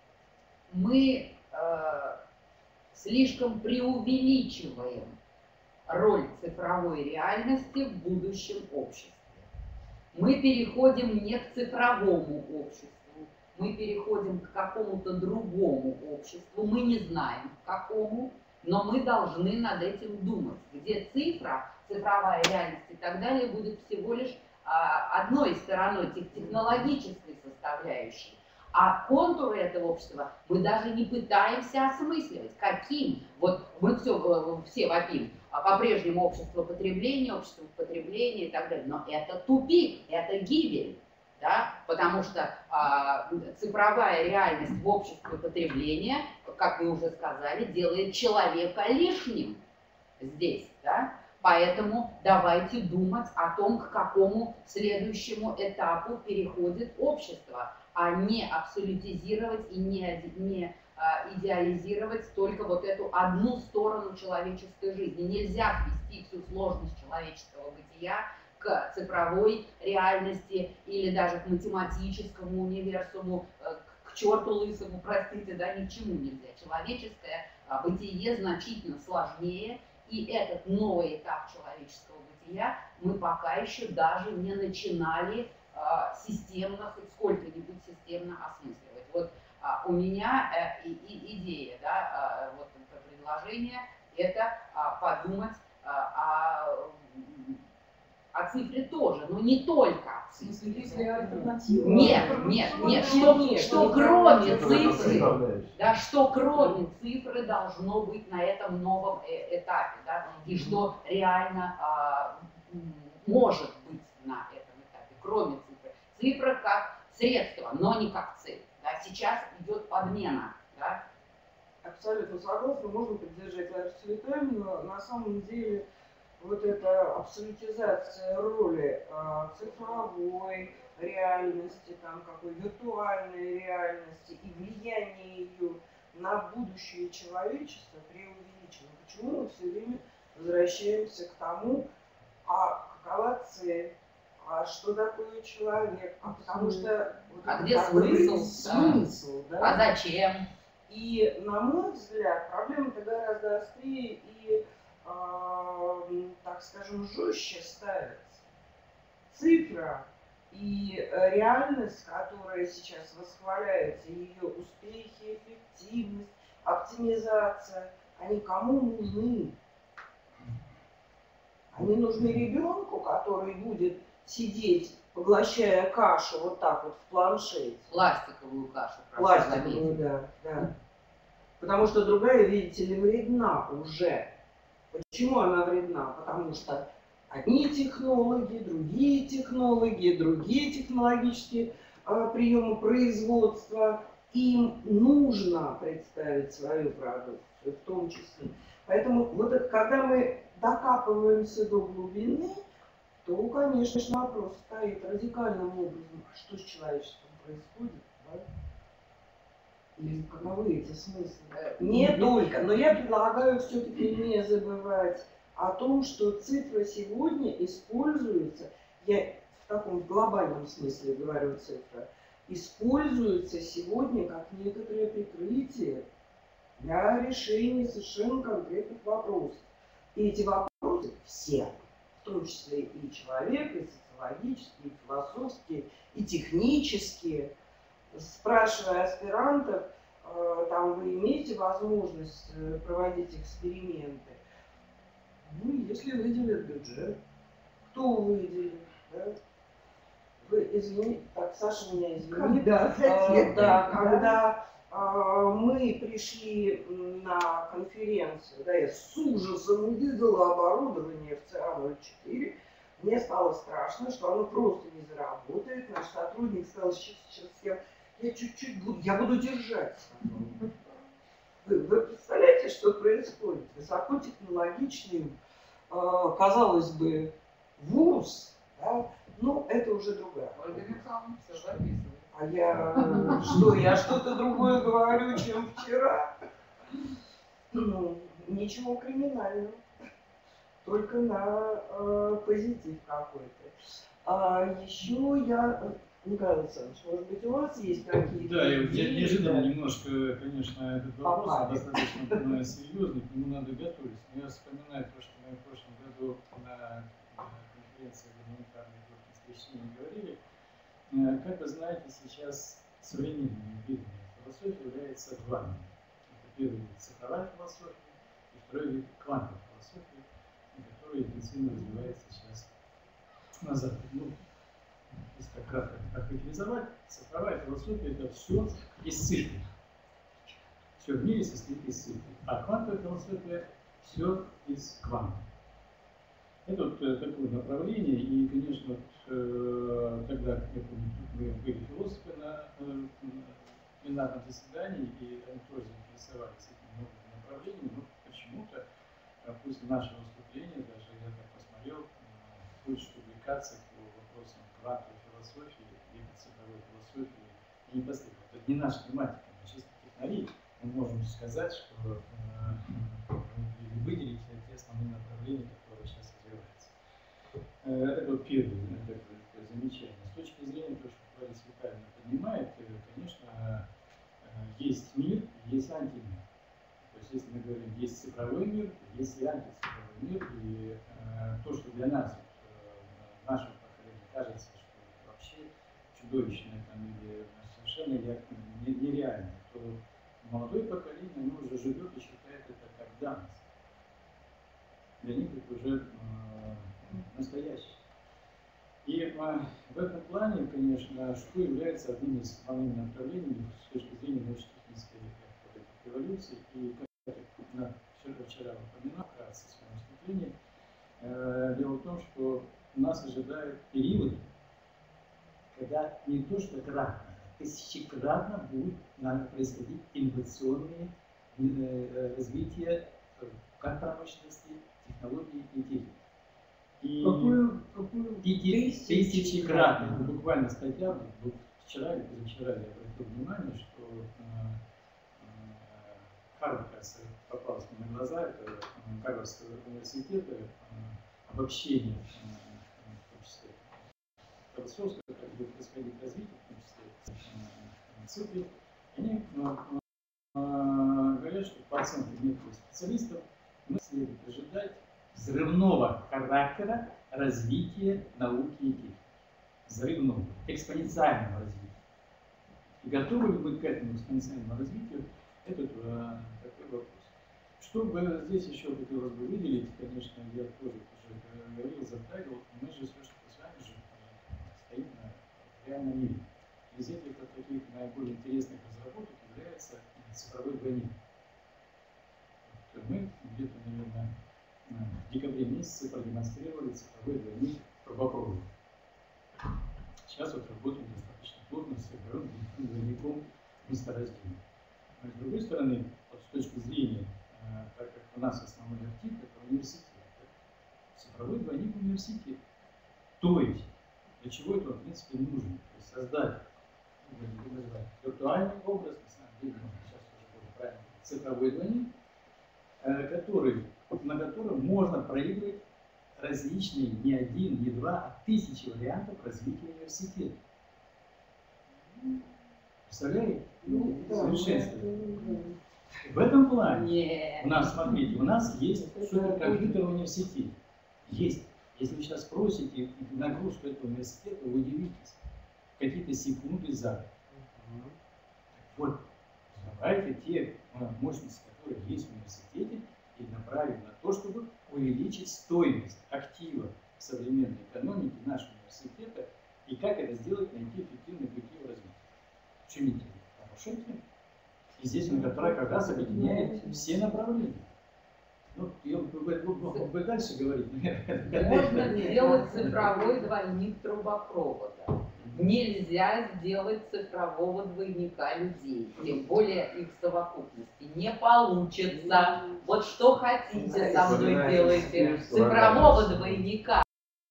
E: Мы э, слишком преувеличиваем роль цифровой реальности в будущем обществе. Мы переходим не к цифровому обществу, мы переходим к какому-то другому обществу, мы не знаем к какому, но мы должны над этим думать, где цифра, цифровая реальность и так далее будет всего лишь а, одной стороной тех- технологической составляющей. А контуры этого общества мы даже не пытаемся осмысливать, каким. Вот мы все, все вопим, а по-прежнему общество потребления, общество потребления и так далее. Но это тупик, это гибель, да? Потому что а, цифровая реальность в обществе потребления, как вы уже сказали, делает человека лишним здесь, да? Поэтому давайте думать о том, к какому следующему этапу переходит общество, а не абсолютизировать и не, не а, идеализировать только вот эту одну сторону человеческой жизни. Нельзя свести всю сложность человеческого бытия к цифровой реальности или даже к математическому универсуму, к черту лысому, простите, да, ни к чему нельзя. Человеческое а, бытие значительно сложнее, и этот новый этап человеческого бытия мы пока еще даже не начинали а, системно, хоть сколько-нибудь системно осмысливать. Вот а, у меня э, и, и идея, да, а, вот это предложение, это а, подумать а, о, о цифре тоже, но не только о цифре.
H: Если альтернатива.
E: Нет, нет, нет, что,
B: Нет,
E: что
B: нет,
E: кроме
B: нет,
E: цифры, да, что кроме цифры должно быть на этом новом э этапе, да, и что реально а, может быть на этом этапе, кроме цифры. Цифра как средство, но не как цель. Да. Сейчас идет подмена. Да.
B: Абсолютно согласна, можно поддержать Ларису Витальевну. На самом деле, вот эта абсолютизация роли э, цифровой реальности, там, какой виртуальной реальности и влияние ее на будущее человечества преувеличено. Почему мы все время возвращаемся к тому, а какова цель, а что такое человек, а потому что вот
E: А
B: это
E: где
B: такой
E: смысл?
B: смысл, да?
E: А зачем?
B: И, на мой взгляд, проблема-то гораздо острее и, э, так скажем, жестче ставится. Цифра и реальность, которая сейчас восхваляется, ее успехи, эффективность, оптимизация, они кому нужны? Они нужны ребенку, который будет сидеть, поглощая кашу вот так вот в планшете.
E: Пластиковую кашу. прошу
B: Пластиковую,
E: заметить.
B: да, да. Потому что другая, видите ли, вредна уже. Почему она вредна? Потому что одни технологи, другие технологи, другие технологические э, приемы производства. Им нужно представить свою продукцию в том числе. Поэтому вот это, когда мы докапываемся до глубины, то, конечно, вопрос стоит радикальным образом. А что с человечеством происходит? Да? Или каковы эти смыслы? Не только, но я предлагаю все-таки не забывать о том, что цифра сегодня используется, я в таком глобальном смысле говорю цифра, используется сегодня как некоторое прикрытие для решения совершенно конкретных вопросов. И эти вопросы все в том числе и человек, и социологические, и философские, и технические. Спрашивая аспирантов, там вы имеете возможность проводить эксперименты? Ну, если выделят бюджет. Кто выделит? Да? Вы извините, так, Саша меня извинит.
G: Когда?
B: А, да, когда а, мы пришли на конференцию, да, я с ужасом увидела оборудование в ЦА ноль четыре, мне стало страшно, что оно просто не заработает. Наш сотрудник сказал, сейчас, сейчас я, я чуть-чуть буду, я буду держаться. Вы, вы представляете, что происходит? Высокотехнологичный, э, казалось бы, вуз, да? Ну, это уже другая.
E: Ольга Михайловна все записывает.
B: А я что, я что-то другое говорю, чем вчера? Ну, ничего криминального, только на э, позитив какой-то. А еще я, Николай Александрович, может быть, у вас есть какие-то...
J: Да, я, я неожиданно немножко, конечно, этот вопрос Попали. достаточно понимаю, серьезный, к нему надо готовиться. Но я вспоминаю то, что мы в прошлом году на конференции гуманитарной истории говорили. Как вы знаете, сейчас современным видом философии является главным. Это первый вид цифровая философия, и второй вид квантовая философия, которая интенсивно развивается сейчас на Западе. Ну, если так кратко охарактеризовать, цифровая философия – это все из цифр. Все в мире состоит из цифр. А квантовая философия – все из квантов. Это вот такое направление, и, конечно, вот, э, тогда, я помню, мы были философы на э, пленарном заседании, и они тоже заинтересовались этим новым направлением, но почему-то после нашего выступления, даже я так посмотрел, э, больше публикаций по вопросам квантовой философии и цифровой философии и непосредственно. Это не наша тематика, но чисто технари. Мы можем сказать, что э, э, выделить те основные направления, которые сейчас развиваются. Это вот первое замечание. С точки зрения того, что Борис Витальевна поднимает, конечно, есть мир, есть антимир. То есть, если мы говорим, есть цифровой мир, есть и антицифровой мир, и э, то, что для нас, вот, нашего поколения, кажется, что вообще чудовищное там, или совершенно нереально, то молодое поколение, оно уже живет и считает это как данность. Для них это уже э, настоящий. И э, в этом плане, конечно, что является одним из основных направлений с точки зрения научно-технической революции, и как я вчера упоминал вкратце в своем выступлении, э, дело в том, что нас ожидает период, когда не то что кратно, а тысячекратно будут происходить инновационные э, развития как промышленности, технологии и техники. И
D: какую, какую
J: тысячекратно, ну, буквально статья, вот вчера или позавчера я обратил внимание, что э, э, Харвард, кажется, попалась мне на глаза, это Гарвардского университета, э, обобщение, э, в том числе философское, как будет происходить развитие, в том числе э, цифры, они э, э, говорят, что по оценке некоторых специалистов мы следует ожидать взрывного характера развития науки и техники. Взрывного, экспоненциального развития. И готовы ли мы к этому экспоненциальному развитию? Это э, такой вопрос. Чтобы здесь еще хотелось бы выделить, конечно, я тоже уже говорил, затрагивал, мы же все, что с вами же стоим на реальном мире. Из этих вот таких наиболее интересных разработок является цифровой двойник. Мы где-то, наверное, в декабре месяце продемонстрировали цифровой двойник трубопровода. Сейчас вот работаем достаточно плотно с цифровым двойником месторождения. Но с другой стороны, вот с точки зрения, так как у нас основной актив, это университет, это цифровой двойник университета. То есть, для чего это, в принципе, нужно? То есть создать виртуальный образ, на самом деле, сейчас уже более правильно, цифровой двойник, который, на котором можно проигрывать различные, не один, не два, а тысячи вариантов развития университета. Представляете? Ну, совершенство. В этом плане у нас, смотрите, у нас есть суперкомпьютер в университете. Есть. Если вы сейчас спросите нагрузку этого университета, вы удивитесь. Какие-то секунды за год. Вот, давайте те мощности, которые есть в университете, и направим на то, чтобы увеличить стоимость актива современной экономики нашего университета, и как это сделать, найти эффективные пути его развития. В чем идея? Хорошая тема. И здесь мы как раз объединяет все направления. Ну, я мог бы дальше говорить.
E: Можно сделать цифровой двойник трубопровода. Нельзя сделать цифрового двойника людей, тем более их совокупности. Не получится. Вот что хотите со мной делайте. Цифрового двойника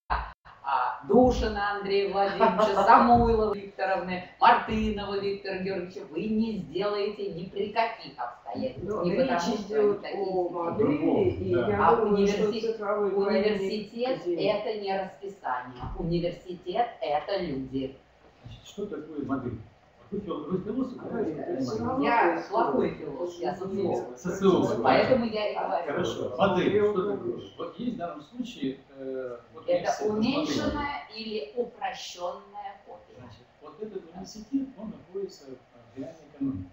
E: Душина Андрея Владимировича, Самойлова Викторовны, Мартынова Виктора Георгиевича вы не сделаете ни при каких обстоятельствах. Не потому, что они такие
B: модели, и
J: да.
B: я
E: а
B: думаю,
E: университет,
B: что цифровой
E: университет
B: двойник
E: это не расписание. Университет это люди.
J: Значит, что такое модель? Вы, вы философ, да?
E: Я плохой философ, я социолог.
J: Социолог.
E: Поэтому я и говорю.
J: Хорошо. Модель. Что такое? Вот есть в данном случае... Э, вот
E: Это
J: университет,
E: уменьшенная или упрощенная копия.
J: Значит, вот этот университет, он находится в реальной экономике.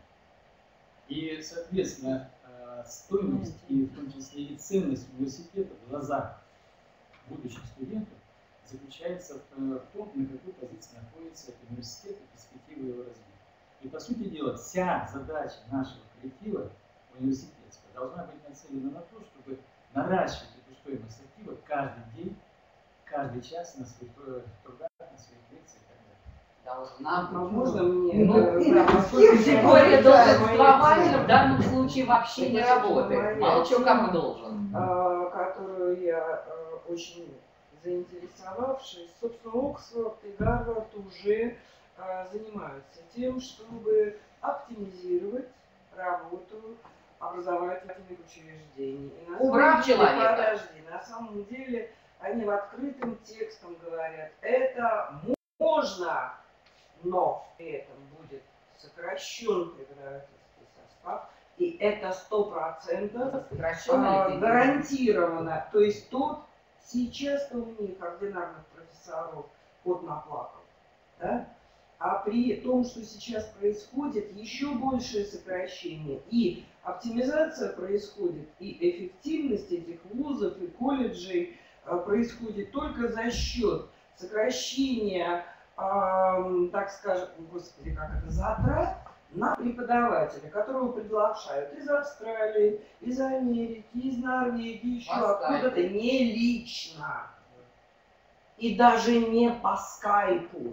J: И, соответственно, стоимость и в том числе и ценность университета в глазах будущих студентов заключается в том, на какой позиции находится университет и перспективы его развития. И, по сути дела, вся задача нашего коллектива университетского должна быть нацелена на то, чтобы наращивать эту стоимость актива каждый день, каждый час на своих трудах, на своих лекциях и так далее.
E: Должна
B: А
E: быть.
B: можно мне?
E: Ну, теория долженствования в данном случае вообще не работает. Мало чего кому должен.
B: Которую я очень заинтересовавшись, собственно, Оксфорд и Гарвард уже а, занимаются тем, чтобы оптимизировать работу образовательных учреждений. И на
E: Убрав
B: деле,
E: человека.
B: Подожди, на самом деле они в открытым текстом говорят, это можно, но при этом будет сокращен преподавательский состав, и это сто процентов гарантировано. То есть тот сейчас у них ординарных профессоров кот наплакал, да? А при том, что сейчас происходит еще большее сокращение и оптимизация происходит, и эффективность этих вузов и колледжей происходит только за счет сокращения, э, так скажем, господи, как это, затрат на преподавателя, которого приглашают из Австралии, из Америки, из Норвегии, еще откуда-то, не лично. И даже не по скайпу.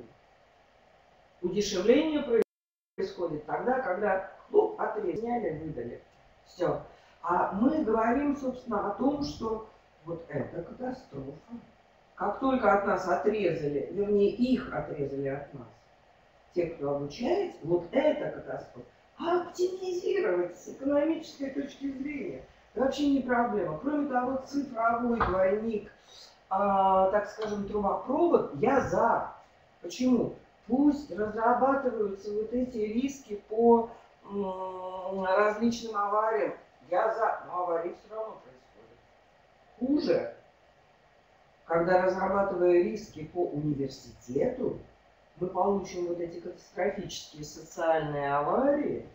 B: Удешевление происходит тогда, когда ну, отрезали, выдали. Все. А мы говорим, собственно, о том, что вот это катастрофа. Как только от нас отрезали, вернее, их отрезали от нас, те, кто обучается, вот это катастрофа. А оптимизировать с экономической точки зрения вообще не проблема. Кроме того, цифровой двойник, а, так скажем, трубопровод, я за. Почему? Пусть разрабатываются вот эти риски по м, различным авариям. Я за, но аварии все равно происходят. Хуже, когда разрабатывая риски по университету, мы получим вот эти катастрофические социальные аварии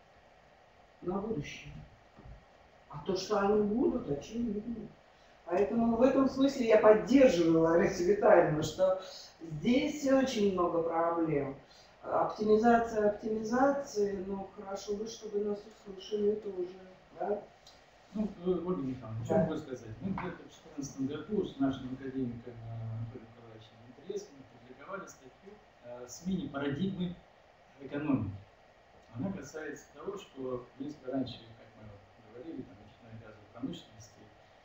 B: на будущее. А то, что они будут, очевидно. Поэтому в этом смысле я поддерживаю Ларису Витальевну, что здесь очень много проблем. Оптимизация оптимизации, но хорошо бы, чтобы нас услышали тоже. Да?
J: Ну, Ольга Михайловна, что могу сказать? Мы где-то в две тысячи четырнадцатом году с нашим академиком Анатолием Николаевичем Интересным опубликовали статью о смене парадигмы экономики. Она касается того, что если раньше, как мы говорили, там, нефтяной газовой промышленности,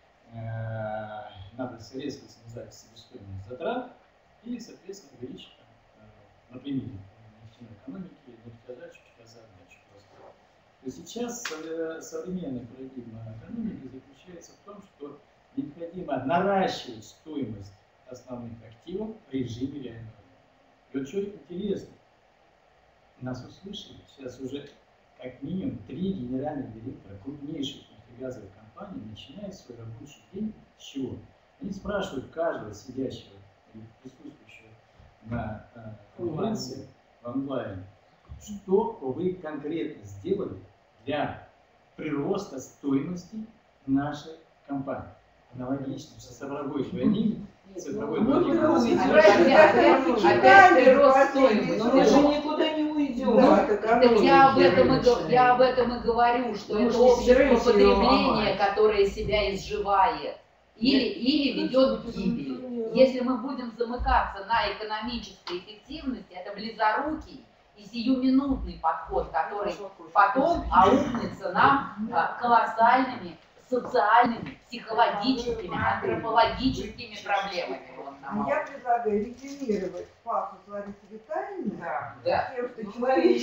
J: э, надо резко снижать себестоимость затрат и, соответственно, увеличить, там, э, на примере нефтяной экономики, нефтеотдачу за отдачу. То сейчас современная парадигма экономики заключается в том, что необходимо наращивать стоимость основных активов в режиме реального времени. И вот что интересно, нас услышали, сейчас уже как минимум три генеральных директора крупнейших нефтегазовых компаний начинают свой рабочий день с чего? Они спрашивают каждого сидящего или присутствующего на э, конференции в онлайн, что вы конкретно сделали для прироста стоимости нашей компании. Аналогично с цифровой пирамидой, цифровой пирамидой.
E: Опять прирост стоимости.
B: Но мы же никуда не уйдем.
E: Ну, так я об этом и, я об этом и говорю, что
B: Мы
E: это
B: же не
E: общество
B: собираемся
E: потребления,
B: ее
E: которое себя изживает или, или ведет к гибели. Если мы будем замыкаться на экономической эффективности, это близорукий и сиюминутный подход, который потом аукнется нам а, колоссальными социальными, психологическими, антропологическими проблемами. Вот,
G: А я предлагаю резюмировать пафос Ларисы Витальевны.
B: Да.
E: Да.
G: Тем, что
B: Мы
G: человек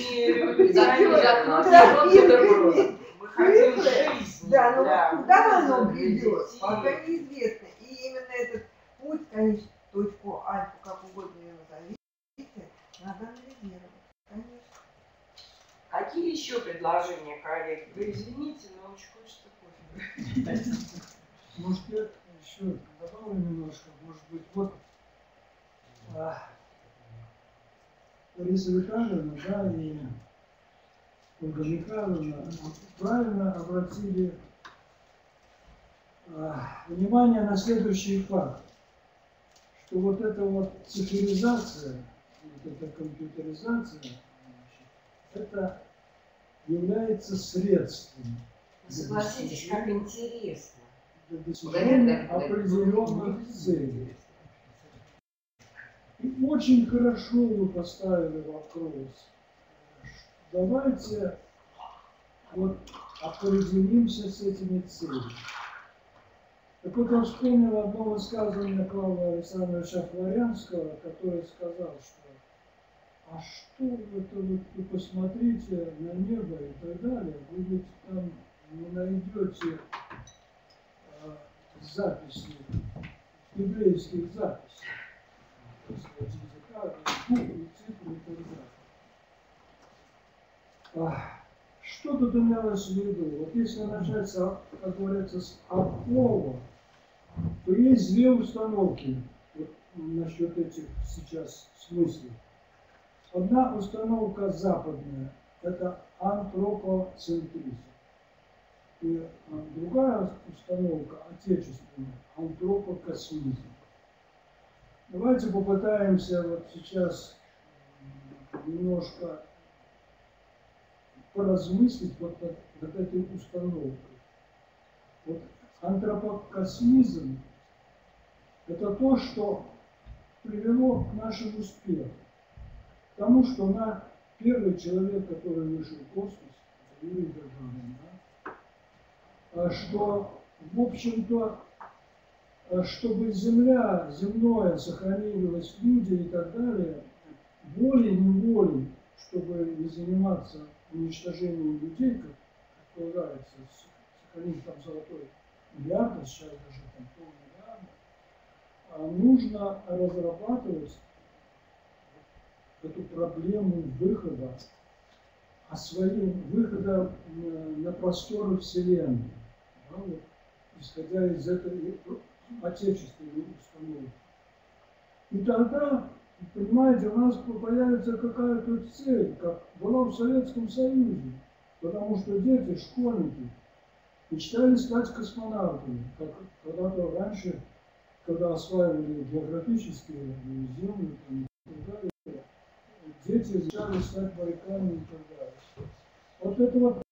B: Мы хотим жизнь.
G: Да, но вот куда оно придет, пока неизвестно. И именно этот путь, конечно, точку альфа, как угодно ее назовите, надо анализировать. Конечно.
B: Какие еще предложения, коллеги? Вы извините, но очень хочется кофе.
D: Может, я еще добавлю немножко, может быть, вот а, Лариса Витальевна, да, и Ольга Михайловна правильно обратили а, внимание на следующий факт, что вот эта вот цифровизация, вот эта компьютеризация, значит, это является средством
B: Согласитесь, как интересно.
D: для достижения
E: Да, да, да.
D: определенных целей. И очень хорошо вы поставили вопрос. Давайте вот определимся с этими целями. Так вот, я вспомнил одно высказывание Клавдия Александровича Флорянского, который сказал, что а что это вот, вы посмотрите на небо и так далее, вы ведь там не найдете а, записей, библейских записей, так сказать, языка, буквы, цифры и так далее. А, что тут имелось в виду? Вот если начать, как говорится, с Апова, то есть две установки вот, насчет этих сейчас смыслов. Одна установка западная – это антропоцентризм. И другая установка отечественная – антропокосмизм. Давайте попытаемся вот сейчас немножко поразмыслить вот над, над этой установкой. Вот антропокосмизм – это то, что привело к нашему успеху. Потому что на первый человек, который вышел в космос, это Юрий Гагарин, да, что, в общем-то, чтобы Земля, земное сохранилось, люди и так далее, волей-неволей, чтобы не заниматься уничтожением людей, как предполагается, сохранить там золотой миллиард, сейчас даже там полмиллиарда, нужно разрабатывать эту проблему выхода, освоения, выхода на просторы Вселенной, да, вот, исходя из этой отечественной установки. И тогда, понимаете, у нас появится какая-то цель, как была в Советском Союзе, потому что дети, школьники, мечтали стать космонавтами, как когда-то раньше, когда осваивали географические земли и так далее, дети решали стать моряками и так далее. Вот это вот